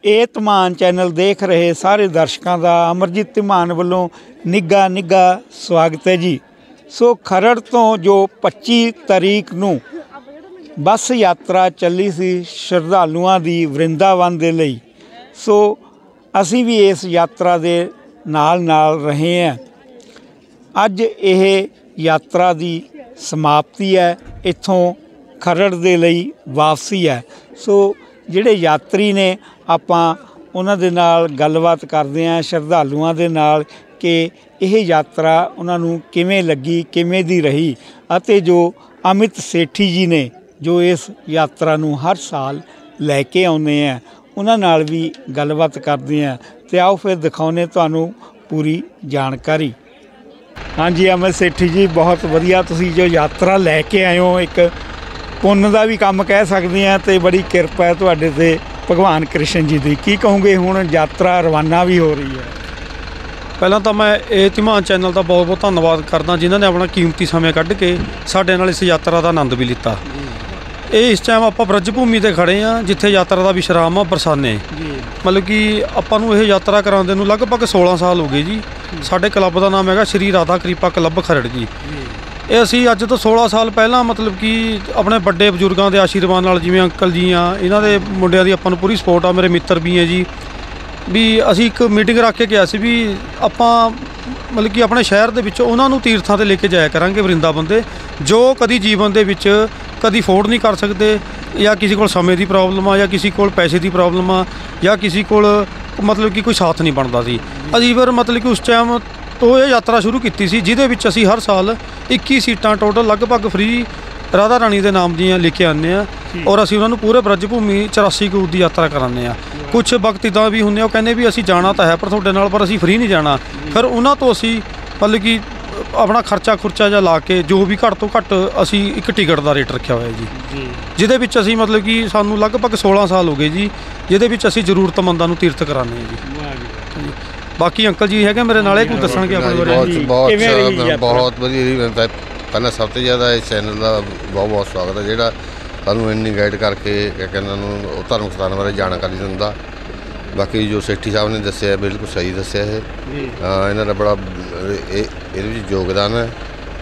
ਇਹ ਧਮਾਨ ਚੈਨਲ ਦੇਖ ਰਹੇ ਸਾਰੇ ਦਰਸ਼ਕਾਂ ਦਾ ਅਮਰਜੀਤ ਧਮਾਨ ਵੱਲੋਂ ਨਿੱਘਾ ਸਵਾਗਤ ਹੈ ਜੀ। ਸੋ ਖਰੜ ਤੋਂ ਜੋ 25 ਤਰੀਕ ਨੂੰ ਬੱਸ ਯਾਤਰਾ ਚੱਲੀ ਸੀ ਸ਼ਰਧਾਲੂਆਂ ਦੀ ਵਰਿੰਦਾਵਨ ਦੇ ਲਈ, ਸੋ ਅਸੀਂ ਵੀ ਇਸ ਯਾਤਰਾ ਦੇ ਨਾਲ ਰਹੇ ਹਾਂ। ਅੱਜ ਇਹ ਯਾਤਰਾ ਦੀ ਸਮਾਪਤੀ ਹੈ, ਇੱਥੋਂ ਖਰੜ ਦੇ ਲਈ ਵਾਪਸੀ ਹੈ। ਸੋ ਜਿਹੜੇ ਯਾਤਰੀ ਨੇ ਆਪਾਂ ਉਹਨਾਂ ਦੇ ਨਾਲ ਗੱਲਬਾਤ ਕਰਦੇ ਹਾਂ, ਸ਼ਰਧਾਲੂਆਂ ਦੇ ਨਾਲ, ਕਿ ਇਹ ਯਾਤਰਾ ਉਹਨਾਂ ਨੂੰ ਕਿਵੇਂ ਲੱਗੀ, ਕਿਵੇਂ ਦੀ ਰਹੀ, ਅਤੇ ਜੋ ਅਮਿਤ ਸੇਠੀ ਜੀ ਨੇ ਜੋ ਇਸ ਯਾਤਰਾ ਨੂੰ ਹਰ ਸਾਲ ਲੈ ਕੇ ਆਉਂਦੇ ਆ, ਉਹਨਾਂ ਨਾਲ ਵੀ ਗੱਲਬਾਤ ਕਰਦੇ ਹਾਂ। ਅਤੇ ਆਓ ਫਿਰ ਦਿਖਾਉਂਦੇ ਤੁਹਾਨੂੰ ਪੂਰੀ ਜਾਣਕਾਰੀ। ਹਾਂਜੀ ਅਮਿਤ ਸੇਠੀ ਜੀ, ਬਹੁਤ ਵਧੀਆ, ਤੁਸੀਂ ਜੋ ਯਾਤਰਾ ਲੈ ਕੇ ਆਏ ਹੋ, ਇੱਕ ਪੁੰਨ ਦਾ ਵੀ ਕੰਮ ਕਹਿ ਸਕਦੇ ਹਾਂ, ਅਤੇ ਬੜੀ ਕਿਰਪਾ ਹੈ ਤੁਹਾਡੇ 'ਤੇ ਭਗਵਾਨ ਕ੍ਰਿਸ਼ਨ ਜੀ ਦੀ। ਕੀ ਕਹੋਗੇ, ਹੁਣ ਯਾਤਰਾ ਰਵਾਨਾ ਵੀ ਹੋ ਰਹੀ ਹੈ? ਪਹਿਲਾਂ ਤਾਂ ਮੈਂ ਇਹ ਧਮਾਨ ਚੈਨਲ ਦਾ ਬਹੁਤ ਧੰਨਵਾਦ ਕਰਦਾ, ਜਿਨ੍ਹਾਂ ਨੇ ਆਪਣਾ ਕੀਮਤੀ ਸਮੇਂ ਕੱਢ ਕੇ ਸਾਡੇ ਨਾਲ ਇਸ ਯਾਤਰਾ ਦਾ ਆਨੰਦ ਵੀ ਲਿੱਤਾ। ਇਹ ਇਸ ਟਾਈਮ ਆਪਾਂ ਬ੍ਰਜ ਭੂਮੀ 'ਤੇ ਖੜ੍ਹੇ ਹਾਂ, ਜਿੱਥੇ ਯਾਤਰਾ ਦਾ ਵਿਸ਼ਰਾਮ ਆ ਬਰਸਾਨੇ। ਮਤਲਬ ਕਿ ਆਪਾਂ ਨੂੰ ਇਹ ਯਾਤਰਾ ਕਰਾਉਂਦੇ ਨੂੰ ਲਗਭਗ 16 ਸਾਲ ਹੋ ਗਏ ਜੀ। ਸਾਡੇ ਕਲੱਬ ਦਾ ਨਾਮ ਹੈਗਾ ਸ਼੍ਰੀ ਰਾਧਾ ਕਿਰਪਾ ਕਲੱਬ ਖਰੜ ਜੀ। ਇਹ ਅਸੀਂ ਅੱਜ ਤੋਂ 16 ਸਾਲ ਪਹਿਲਾਂ ਮਤਲਬ ਕਿ ਆਪਣੇ ਵੱਡੇ ਬਜ਼ੁਰਗਾਂ ਦੇ ਆਸ਼ੀਰਵਾਦ ਨਾਲ, ਜਿਵੇਂ ਅੰਕਲ ਜੀ ਆ, ਇਹਨਾਂ ਦੇ ਮੁੰਡਿਆਂ ਦੀ ਆਪਾਂ ਨੂੰ ਪੂਰੀ ਸਪੋਰਟ ਆ, ਮੇਰੇ ਮਿੱਤਰ ਵੀ ਹੈ ਜੀ, ਵੀ ਅਸੀਂ ਇੱਕ ਮੀਟਿੰਗ ਰੱਖ ਕੇ ਕਿਹਾ ਸੀ ਵੀ ਆਪਾਂ ਮਤਲਬ ਕਿ ਆਪਣੇ ਸ਼ਹਿਰ ਦੇ ਵਿੱਚ ਉਹਨਾਂ ਨੂੰ ਤੀਰਥਾਂ 'ਤੇ ਲੈ ਕੇ ਜਾਇਆ ਕਰਾਂਗੇ, ਵਰਿੰਦਾਵਨ ਦੇ, ਜੋ ਕਦੀ ਜੀਵਨ ਦੇ ਵਿੱਚ ਕਦੀ ਅਫੋਰਡ ਨਹੀਂ ਕਰ ਸਕਦੇ, ਜਾਂ ਕਿਸੇ ਕੋਲ ਸਮੇਂ ਦੀ ਪ੍ਰੋਬਲਮ ਆ, ਜਾਂ ਕਿਸੇ ਕੋਲ ਪੈਸੇ ਦੀ ਪ੍ਰੋਬਲਮ ਆ, ਜਾਂ ਕਿਸੇ ਕੋਲ ਮਤਲਬ ਕਿ ਕੋਈ ਸਾਥ ਨਹੀਂ ਬਣਦਾ ਸੀ। ਅਸੀਂ ਫਿਰ ਮਤਲਬ ਕਿ ਉਸ ਟਾਈਮ ਤੋਂ ਇਹ ਯਾਤਰਾ ਸ਼ੁਰੂ ਕੀਤੀ ਸੀ, ਜਿਹਦੇ ਵਿੱਚ ਅਸੀਂ ਹਰ ਸਾਲ 21 ਸੀਟਾਂ ਟੋਟਲ ਲਗਭਗ ਫ੍ਰੀ ਰਾਧਾ ਰਾਣੀ ਦੇ ਨਾਮ ਦੀਆਂ ਲੈ ਕੇ ਆਉਂਦੇ ਹਾਂ, ਔਰ ਅਸੀਂ ਉਹਨਾਂ ਨੂੰ ਪੂਰੇ ਬ੍ਰਜ ਭੂਮੀ 84 ਕਰੋੜ ਦੀ ਯਾਤਰਾ ਕਰਾਉਂਦੇ ਹਾਂ। ਕੁਛ ਵਕਤ ਇੱਦਾਂ ਵੀ ਹੁੰਦੇ, ਉਹ ਕਹਿੰਦੇ ਵੀ ਅਸੀਂ ਜਾਣਾ ਤਾਂ ਹੈ ਪਰ ਤੁਹਾਡੇ ਨਾਲ, ਪਰ ਅਸੀਂ ਫ੍ਰੀ ਨਹੀਂ ਜਾਣਾ। ਫਿਰ ਉਹਨਾਂ ਤੋਂ ਅਸੀਂ ਮਤਲਬ ਕਿ ਆਪਣਾ ਖਰਚਾ ਜਿਹਾ ਲਾ ਕੇ ਜੋ ਵੀ ਘੱਟ ਤੋਂ ਘੱਟ ਅਸੀਂ ਇੱਕ ਟਿਕਟ ਦਾ ਰੇਟ ਰੱਖਿਆ ਹੋਇਆ ਜੀ, ਜਿਹਦੇ ਵਿੱਚ ਅਸੀਂ ਮਤਲਬ ਕਿ ਸਾਨੂੰ ਲਗਭਗ 16 ਸਾਲ ਹੋ ਗਏ ਜੀ, ਜਿਹਦੇ ਵਿੱਚ ਅਸੀਂ ਜ਼ਰੂਰਤਮੰਦਾਂ ਨੂੰ ਤੀਰਥ ਕਰਾਉਂਦੇ ਹਾਂ ਜੀ। ਬਾਕੀ ਅੰਕਲ ਜੀ ਹੈਗੇ ਮੇਰੇ ਨਾਲ, ਇਹ ਕੁਝ ਦੱਸਣਗੇ ਆਪਣੇ ਬਾਰੇ। ਬਹੁਤ ਵਧੀਆ। ਪਹਿਲਾਂ ਸਭ ਤੋਂ ਜ਼ਿਆਦਾ ਇਸ ਚੈਨਲ ਦਾ ਬਹੁਤ ਸਵਾਗਤ ਹੈ, ਜਿਹੜਾ ਸਾਨੂੰ ਇੰਨੀ ਗਾਈਡ ਕਰਕੇ ਕਹਿੰਦਾ ਨੂੰ ਧਰਮ ਸਥਾਨ ਬਾਰੇ ਜਾਣਕਾਰੀ ਦਿੰਦਾ। ਬਾਕੀ ਜੋ ਸੇਠੀ ਸਾਹਿਬ ਨੇ ਦੱਸਿਆ ਬਿਲਕੁਲ ਸਹੀ ਦੱਸਿਆ। ਇਹ ਇਹਨਾਂ ਦਾ ਬੜਾ ਇਹਦੇ ਵਿੱਚ ਯੋਗਦਾਨ ਹੈ।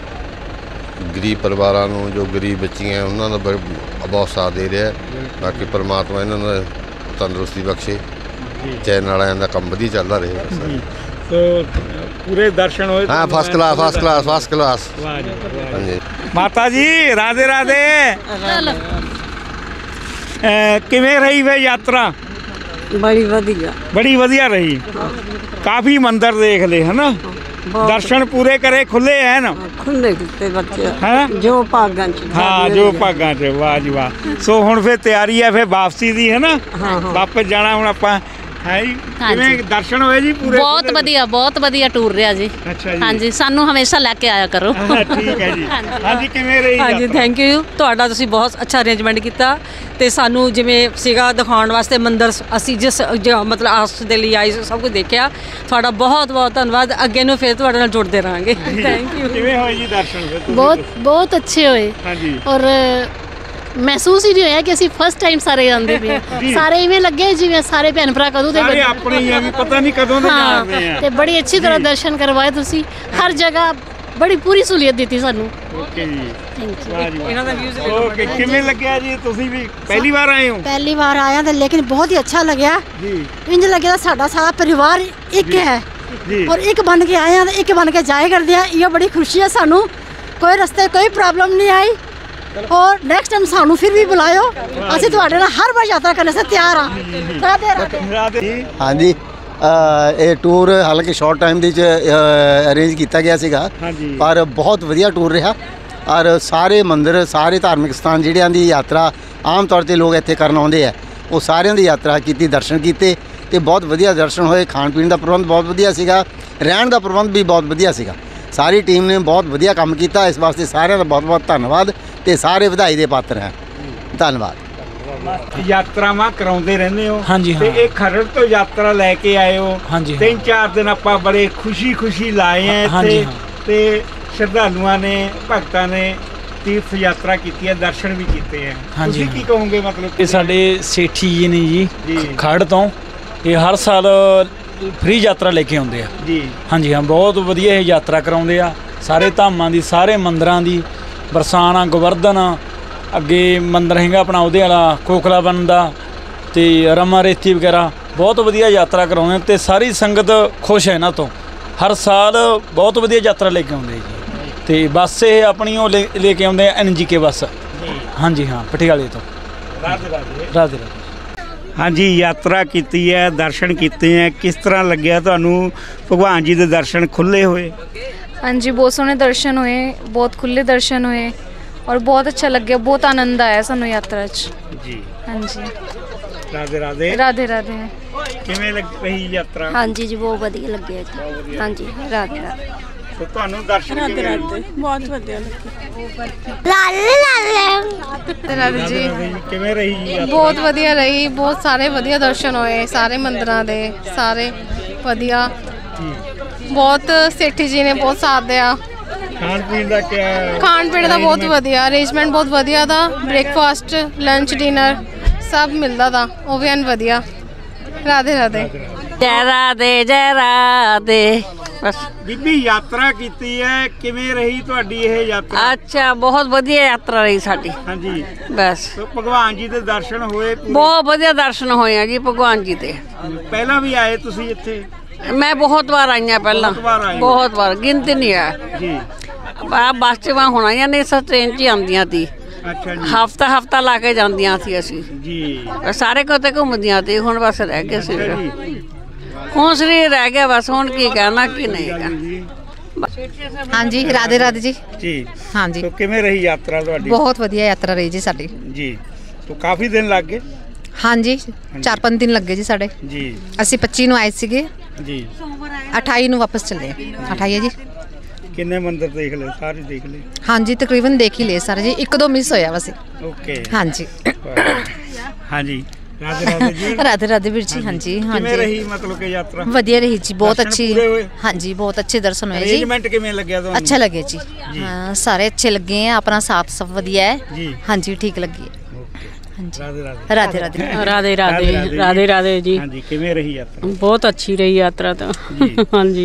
ਗਰੀਬ ਪਰਿਵਾਰਾਂ ਨੂੰ, ਜੋ ਗਰੀਬ ਬੱਚੀਆਂ ਉਹਨਾਂ ਦਾ ਬਹੁਤ ਸਾਥ ਦੇ ਰਿਹਾ। ਬਾਕੀ ਪਰਮਾਤਮਾ ਇਹਨਾਂ ਨੂੰ ਤੰਦਰੁਸਤੀ ਬਖਸ਼ੇ, ਚੈਨਲ ਵਾਲਿਆਂ ਦਾ ਕੰਮ ਵਧੀਆ ਚੱਲਦਾ ਰਹੇ। ਸੋ ਪੂਰੇ ਦਰਸ਼ਨ ਹੋਏ? ਹਾਂ, ਫਸਟ ਕਲਾਸ। ਹਾਂਜੀ ਮਾਤਾ ਜੀ, ਰਾਧੇ ਰਾਧੇ। ਕਿਵੇਂ ਰਹੀ ਵੇ ਯਾਤਰਾ? ਬੜੀ ਵਧੀਆ ਰਹੀ। ਕਾਫੀ ਮੰਦਰ ਦੇਖ ਲਏ ਹੈ ਨਾ, ਦਰਸ਼ਨ ਪੂਰੇ ਕਰੇ, ਖੁੱਲੇ ਹੈ ਨਾ? ਖੁੱਲੇ ਕੀਤੇ ਬੱਚੇ ਹੈ, ਜੋ ਭਾਗਾਂ ਚ। ਹਾਂ, ਜੋ ਭਾਗਾਂ ਚ। ਵਾਹ ਜੀ ਵਾਹ। ਸੋ ਹੁਣ ਫਿਰ ਤਿਆਰੀ ਹੈ ਫਿਰ ਵਾਪਸੀ ਦੀ, ਹੈ ਨਾ? ਵਾਪਸ ਜਾਣਾ ਹੁਣ ਆਪਾਂ, ਹੈ ਜੀ? ਕਿਵੇਂ ਦਰਸ਼ਨ ਹੋਏ ਜੀ ਪੂਰੇ? ਬਹੁਤ ਵਧੀਆ ਟੂਰ ਰਿਹਾ ਜੀ। ਅੱਛਾ ਜੀ। ਹਾਂਜੀ, ਸਾਨੂੰ ਹਮੇਸ਼ਾ ਲੈ ਕੇ ਆਇਆ ਕਰੋ। ਠੀਕ ਹੈ ਜੀ। ਹਾਂਜੀ, ਕਿਵੇਂ ਰਹੀ? ਹਾਂਜੀ, ਥੈਂਕ ਯੂ ਤੁਹਾਡਾ, ਤੁਸੀਂ ਬਹੁਤ ਅੱਛਾ ਅਰੇਂਜਮੈਂਟ ਕੀਤਾ, ਅਤੇ ਸਾਨੂੰ ਜਿਵੇਂ ਸੀਗਾ ਦਿਖਾਉਣ ਵਾਸਤੇ ਮੰਦਰ, ਅਸੀਂ ਜਿਸ ਮਤਲਬ ਆਸ ਦੇ ਲਈ ਆਏ ਸਭ ਕੁਝ ਦੇਖਿਆ। ਤੁਹਾਡਾ ਬਹੁਤ ਧੰਨਵਾਦ। ਅੱਗੇ ਨੂੰ ਫਿਰ ਤੁਹਾਡੇ ਨਾਲ ਜੁੜਦੇ ਰਹਾਂਗੇ। Thank you. ਕਿਵੇਂ ਹੋਏ ਜੀ ਦਰਸ਼ਨ? ਬਹੁਤ ਅੱਛੇ ਹੋਏ। ਹਾਂਜੀ। ਔਰ ਮਹਿਸੂਸ ਹੀ ਨਹੀਂ ਹੋਇਆ ਕਿ ਅਸੀਂ ਫਸਟ ਟਾਈਮ ਸਾਰੇ ਜਾਂਦੇ ਪਏ, ਸਾਰੇ ਇਵੇਂ ਲੱਗੇ ਜਿਵੇਂ ਸਾਰੇ ਭੈਣ ਭਰਾ ਕਦੋਂ ਦੇ ਆਪਣੇ ਹੀ ਆ, ਵੀ ਪਤਾ ਨਹੀਂ ਕਦੋਂ ਦੇ ਜਾਂਦੇ ਆ। ਤੇ ਬੜੀ ਅੱਛੀ ਤਰ੍ਹਾਂ ਦਰਸ਼ਨ ਕਰਵਾਏ ਤੁਸੀਂ, ਹਰ ਜਗ੍ਹਾ ਬੜੀ ਪੂਰੀ ਸਹੂਲੀਅਤ ਦਿੱਤੀ ਸਾਨੂੰ। ਓਕੇ ਜੀ, ਥੈਂਕ ਯੂ। ਇਹਨਾਂ ਦਾ ਵਿਊਜ਼ ਓਕੇ, ਕਿਵੇਂ ਲੱਗਿਆ ਜੀ? ਤੁਸੀਂ ਵੀ ਪਹਿਲੀ ਵਾਰ ਆਏ ਹੋ? पहली बार आया था, लेकिन बहुत ही अच्छा लगे जी। इंज लगे साडा सारा परिवार एक है जी। और एक बन के आए हैं, एक बन के जाए कर दिया। ये बड़ी खुशी है सानू, कोई रस्ते कोई प्रॉब्लम नहीं आई, और नेक्स्ट टाइम सानू फिर भी बुलाओ, ਅਸੀਂ ਤੁਹਾਡੇ ਨਾਲ हर बार यात्रा करने से तैयार हाँ। ਰਾਧੇ। ਹਾਂਜੀ, ਇਹ ਟੂਰ ਹਾਲਾਂਕਿ ਸ਼ਾਰਟ ਟਾਈਮ ਦੇ ਵਿੱਚ ਅਰੇਂਜ ਕੀਤਾ ਗਿਆ ਸੀਗਾ, ਪਰ ਬਹੁਤ ਵਧੀਆ ਟੂਰ ਰਿਹਾ। ਔਰ ਸਾਰੇ ਮੰਦਿਰ, ਸਾਰੇ ਧਾਰਮਿਕ ਸਥਾਨ ਜਿਹੜਿਆਂ ਦੀ ਯਾਤਰਾ ਆਮ ਤੌਰ 'ਤੇ ਲੋਕ ਇੱਥੇ ਕਰਨ ਆਉਂਦੇ ਆ, ਉਹ ਸਾਰਿਆਂ ਦੀ ਯਾਤਰਾ ਕੀਤੀ, ਦਰਸ਼ਨ ਕੀਤੇ, ਅਤੇ ਬਹੁਤ ਵਧੀਆ ਦਰਸ਼ਨ ਹੋਏ। ਖਾਣ ਪੀਣ ਦਾ ਪ੍ਰਬੰਧ ਬਹੁਤ ਵਧੀਆ ਸੀਗਾ, ਰਹਿਣ ਦਾ ਪ੍ਰਬੰਧ ਵੀ ਬਹੁਤ ਵਧੀਆ ਸੀਗਾ। ਸਾਰੀ ਟੀਮ ਨੇ ਬਹੁਤ ਵਧੀਆ ਕੰਮ ਕੀਤਾ, ਇਸ ਵਾਸਤੇ ਸਾਰਿਆਂ ਦਾ ਬਹੁਤ ਧੰਨਵਾਦ, ਅਤੇ ਸਾਰੇ ਵਧਾਈ ਦੇ ਪਾਤਰ ਹੈ। ਧੰਨਵਾਦ। ਯਾਤਰਾਵਾਂ ਕਰਾਉਂਦੇ ਰਹਿੰਦੇ ਹੋ? ਹਾਂਜੀ। ਤੇ ਇਹ ਖਰੜ ਤੋਂ ਯਾਤਰਾ ਲੈ ਕੇ ਆਏ ਹੋ? ਹਾਂਜੀ। 3-4 ਦਿਨ ਆਪਾਂ ਬੜੇ ਖੁਸ਼ੀ ਲਾਏ ਆ ਇੱਥੇ, ਤੇ ਸ਼ਰਧਾਲੂਆਂ ਨੇ, ਭਗਤਾਂ ਨੇ ਤੀਰਥ ਯਾਤਰਾ ਕੀਤੀ ਹੈ, ਦਰਸ਼ਨ ਵੀ ਕੀਤੇ ਹੈ। ਤੁਸੀਂ ਕੀ ਕਹੋਗੇ? ਮਤਲਬ ਇਹ ਸਾਡੇ ਸੇਠੀ ਜੀ ਨੇ ਜੀ ਖਰੜ ਤੋਂ, ਇਹ ਹਰ ਸਾਲ ਫ੍ਰੀ ਯਾਤਰਾ ਲੈ ਕੇ ਆਉਂਦੇ ਆ ਜੀ। ਹਾਂਜੀ ਹਾਂ, ਬਹੁਤ ਵਧੀਆ ਇਹ ਯਾਤਰਾ ਕਰਾਉਂਦੇ ਆ ਸਾਰੇ ਧਾਮਾਂ ਦੀ, ਸਾਰੇ ਮੰਦਰਾਂ ਦੀ। ਬਰਸਾਨਾ, ਗੋਵਰਧਨ, ਅੱਗੇ ਮੰਦਰ ਹੈਗਾ ਆਪਣਾ ਉਹਦੇ ਵਾਲਾ ਕੋਕਲਾ ਬਨ ਦਾ, ਤੇ ਰਮਾ ਰੇਤੀ ਵਗੈਰਾ। ਬਹੁਤ ਵਧੀਆ ਯਾਤਰਾ ਕਰਾਉਂਦੇ ਤੇ ਸਾਰੀ ਸੰਗਤ ਖੁਸ਼ ਹੈ ਇਹਨਾਂ ਤੋਂ। ਹਰ ਸਾਲ ਬਹੁਤ ਵਧੀਆ ਯਾਤਰਾ ਲੈ ਕੇ ਆਉਂਦੇ ਜੀ। ਤੇ ਬੱਸ ਇਹ ਆਪਣੀ ਉਹ ਲੈ ਕੇ ਆਉਂਦੇ ਆ NGK ਬੱਸ। ਹਾਂਜੀ ਹਾਂ, ਪਟਿਆਲੇ ਤੋਂ। ਰਾਧੇ ਰਾਧੇ। ਰਾਧੇ ਰਾਧੇ। ਹਾਂਜੀ, ਯਾਤਰਾ ਕੀਤੀ ਹੈ, ਦਰਸ਼ਨ ਕੀਤੇ ਹੈ, ਕਿਸ ਤਰ੍ਹਾਂ ਲੱਗਿਆ ਤੁਹਾਨੂੰ? ਭਗਵਾਨ ਜੀ ਦੇ ਦਰਸ਼ਨ ਖੁੱਲ੍ਹੇ ਹੋਏ? हाँ जी, बहुत सोहने दर्शन होए, बहुत खुले दर्शन होए और बहुत अच्छा लगे, बहुत आनंद आया सानू यात्रा च जी। हाँ जी, राधे राधे। राधे राधे। किवें लग रही यात्रा? हाँ जी जी, बहुत वधिया लगे जी। हाँ जी, राधे राधे। तो ਤੁਹਾਨੂੰ ਦਰਸ਼ਨ राधे राधे, बहुत वधिया लगे। राधे जी, ਕਿਵੇਂ ਰਹੀ यात्रा? बहुत वधिया रही, बहुत सारे वधिया दर्शन होए, सारे मंदिरां दे सारे वधिया। बहुत सेठी जी ने बहुत साथ दिया। ਖਾਣ ਪੀਣ ਦਾ ਕੀ ਖਾਣ ਪੀਣ ਦਾ ਬਹੁਤ ਵਧੀਆ ਅਰੇਂਜਮੈਂਟ, ਬਹੁਤ ਵਧੀਆ ਦਾ। ਬ੍ਰੇਕਫਾਸਟ, ਲੰਚ, ਡਿਨਰ ਸਭ ਮਿਲਦਾ ਦਾ, ਉਹ ਵੀ ਐਨ ਵਧੀਆ। ਰਾਧੇ ਰਾਧੇ। ਜੈ ਰਾਧੇ, ਜੈ ਰਾਧੇ। ਬਸ ਬੀਬੀ, ਯਾਤਰਾ ਕੀਤੀ ਹੈ, ਕਿਵੇਂ ਰਹੀ ਤੁਹਾਡੀ ਇਹ ਯਾਤਰਾ? ਅੱਛਾ, ਬਹੁਤ ਵਧੀਆ ਯਾਤਰਾ ਰਹੀ ਸਾਡੀ। ਹਾਂਜੀ, ਬਸ तो ਭਗਵਾਨ ਜੀ ਦੇ ਦਰਸ਼ਨ ਹੋਏ ਪੂਰੇ? ਬਹੁਤ ਵਧੀਆ ਦਰਸ਼ਨ ਹੋਏ ਆ ਜੀ ਭਗਵਾਨ ਜੀ ਦੇ। ਪਹਿਲਾਂ ਵੀ ਆਏ ਤੁਸੀਂ ਇੱਥੇ? ਮੈਂ ਬਹੁਤ ਵਾਰ ਆਈ ਹਾਂ ਪਹਿਲਾਂ, ਬਹੁਤ ਵਾਰ, ਗਿਣਤੀ ਨਹੀਂ ਆ ਜੀ। ਆ ਬੱਸ 'ਚ ਮੈਂ ਹੁਣ ਆਈਆਂ ਨੇ, ਸਰ ਟ੍ਰੇਨ 'ਚ ਹੀ ਆਉਂਦੀਆਂ ਸੀ। ਅੱਛਾ ਜੀ। ਹਫਤਾ ਲਾ ਕੇ ਜਾਂਦੀਆਂ ਸੀ ਅਸੀਂ ਜੀ। ਸਾਰੇ ਕਿਤੇ ਘੁੰਮਦੀਆਂ ਸੀ। ਹੁਣ ਬਸ ਰਹਿ ਗਏ ਸੀ, ਹੁਣ ਸਰੀਰ ਰਹਿ ਗਿਆ ਬਸ। ਹੁਣ ਕੀ ਕਹਿਣਾ ਕੀ ਨਹੀਂ ਹੈਗਾ। हाँ जी, राधे राधे जी। जी। हाँ जी, तो किवें रही यात्रा ਤੁਹਾਡੀ? बहुत वधिया यात्रा रही जी साडी। जी। तो काफी दिन लग गए? हाँ जी, 4-5 दिन लग गए जी साडे। जी। ਅਸੀਂ 25 ਨੂੰ ਆਏ ਸੀਗੇ जी। 28 ਨੂੰ ਵਾਪਸ ਚੱਲੇ। 28 ਹੈ ਜੀ। ਕਿੰਨੇ ਮੰਦਿਰ ਦੇਖ ਲਏ? ਸਾਰੇ ਦੇਖ ਲਏ? हाँ जी, तकरीबन देख ही ले सारे जी, एक दो मिस होया बस। ओके। हाँ जी। हाँ जी, राधे राधे जी। राधे राधे वीर जी। हाँ जी, हाँ किवें जी, रही मतलब कि यात्रा? वधिया रही जी, बहुत दर्शन अच्छी। पूरे होए? हाँ जी, बहुत अच्छे दर्शन हुए जी। अरेंजमेंट किवें लग्या ਤੁਹਾਨੂੰ? अच्छा लगे जी। हाँ, सारे अच्छे लगे हैं, अपना साथ सब वधिया है जी। हाँ जी, ठीक लगी है। हाँ जी, राधे राधे। राधे राधे। राधे राधे, राधे राधे जी। हाँ जी, किवें रही यात्रा? बहुत अच्छी रही यात्रा तो। हाँ जी,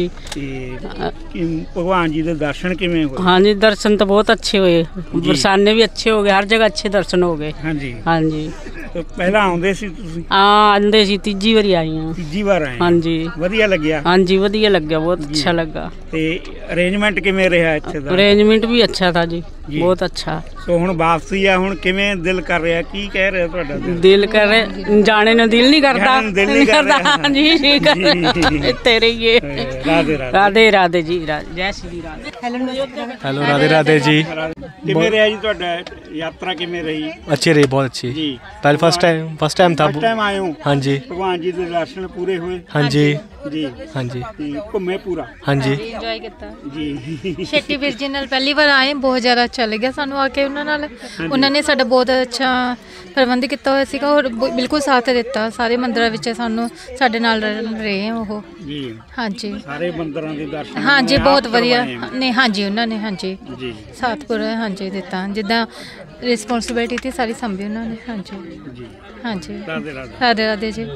भगवान जी के दर्शन किवें होए? हाँ जी, दर्शन तो बहुत अच्छे हुए, बरसाने भी अच्छे हो गए, हर जगह अच्छे दर्शन हो गए। हाँ जी। हाँ जी। तो पहला आउंदे सी तुसीं? हाँ, आंदे सी, तीजी बारी आई हाँ। तीजी बार आए? हाँ जी। वधिया लग्या? हाँ जी, वधिया लग्या, बहुत अच्छा लगा। ते अरेंजमेंट किवें रहा इत्थे दा? अरेंजमेंट भी अच्छा था जी, बहुत अच्छा। सो हुण वापसी आ, हुण किवें दिल कर रहा, की कह रहा तुहाडा दिल? दिल करे जाने न दिल नहीं करता। जाने दिल नहीं करता। हाँ जी, ठीक है। तेरे ये राधे राधे। राधे राधे जी, जय श्री राधे। हेलो, राधे राधे जी। किवें रहा जी तुहाडा यात्रा, किवें रही? अच्छी रही, बहुत अच्छी जी। पहले फर्स्ट टाइम था। फर्स्ट टाइम आए हो? हाँ जी। भगवान जी के दर्शन पूरे हुए? हाँ जी। जी। हाँ जी। घूमे पूरा? हाँ जी। ਇੰਜੋਏ ਕੀਤਾ जी। ਸ਼ੈਟੀ ਵੀਰ ਜੀ ਨਾਲ ਪਹਿਲੀ ਵਾਰ ਆਏ, ਬਹੁਤ ਜ਼ਿਆਦਾ ਅੱਛਾ ਲੱਗਿਆ ਸਾਨੂੰ ਆ ਕੇ ਉਹਨਾਂ ਨਾਲ। ਉਹਨਾਂ ਨੇ ਸਾਡਾ ਬਹੁਤ ਅੱਛਾ ਪ੍ਰਬੰਧ ਕੀਤਾ ਹੋਇਆ ਸੀਗਾ ਔਰ ਬਿਲਕੁਲ ਸਾਥ ਦਿੱਤਾ। ਸਾਰੇ ਮੰਦਰਾਂ ਵਿੱਚ ਸਾਨੂੰ ਸਾਡੇ ਨਾਲ ਰਹੇ ਉਹ। जी। ਹਾਂਜੀ, ਸਾਰੇ ਮੰਦਰਾਂ ਦੇ ਦਰਸ਼ਨ? ਹਾਂਜੀ, ਬਹੁਤ ਵਧੀਆ ਨੇ। ਹਾਂਜੀ, ਉਹਨਾਂ ਨੇ ਹਾਂਜੀ ਜੀ। ਸਾਥ ਪੂਰਾ ਹਾਂਜੀ ਦਿੱਤਾ, ਜਿੱਦਾਂ ਰਿਸਪੌਂਸਿਬਿਲਿਟੀ थी सारी संभी उन्होंने। हाँ जी। जी। हाँ जी, राधे राधे। राधे राधे जी।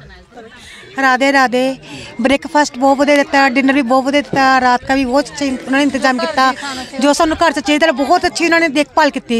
राधे राधे। ब्रेकफास्ट बहुत वधिया दिता, डिनर भी बहुत वधिया दिता, रात का भी बहुत अच्छा उन्होंने इंतजाम किया। जो सानू घर च चाहिए बहुत अच्छी उन्होंने देखभाल की।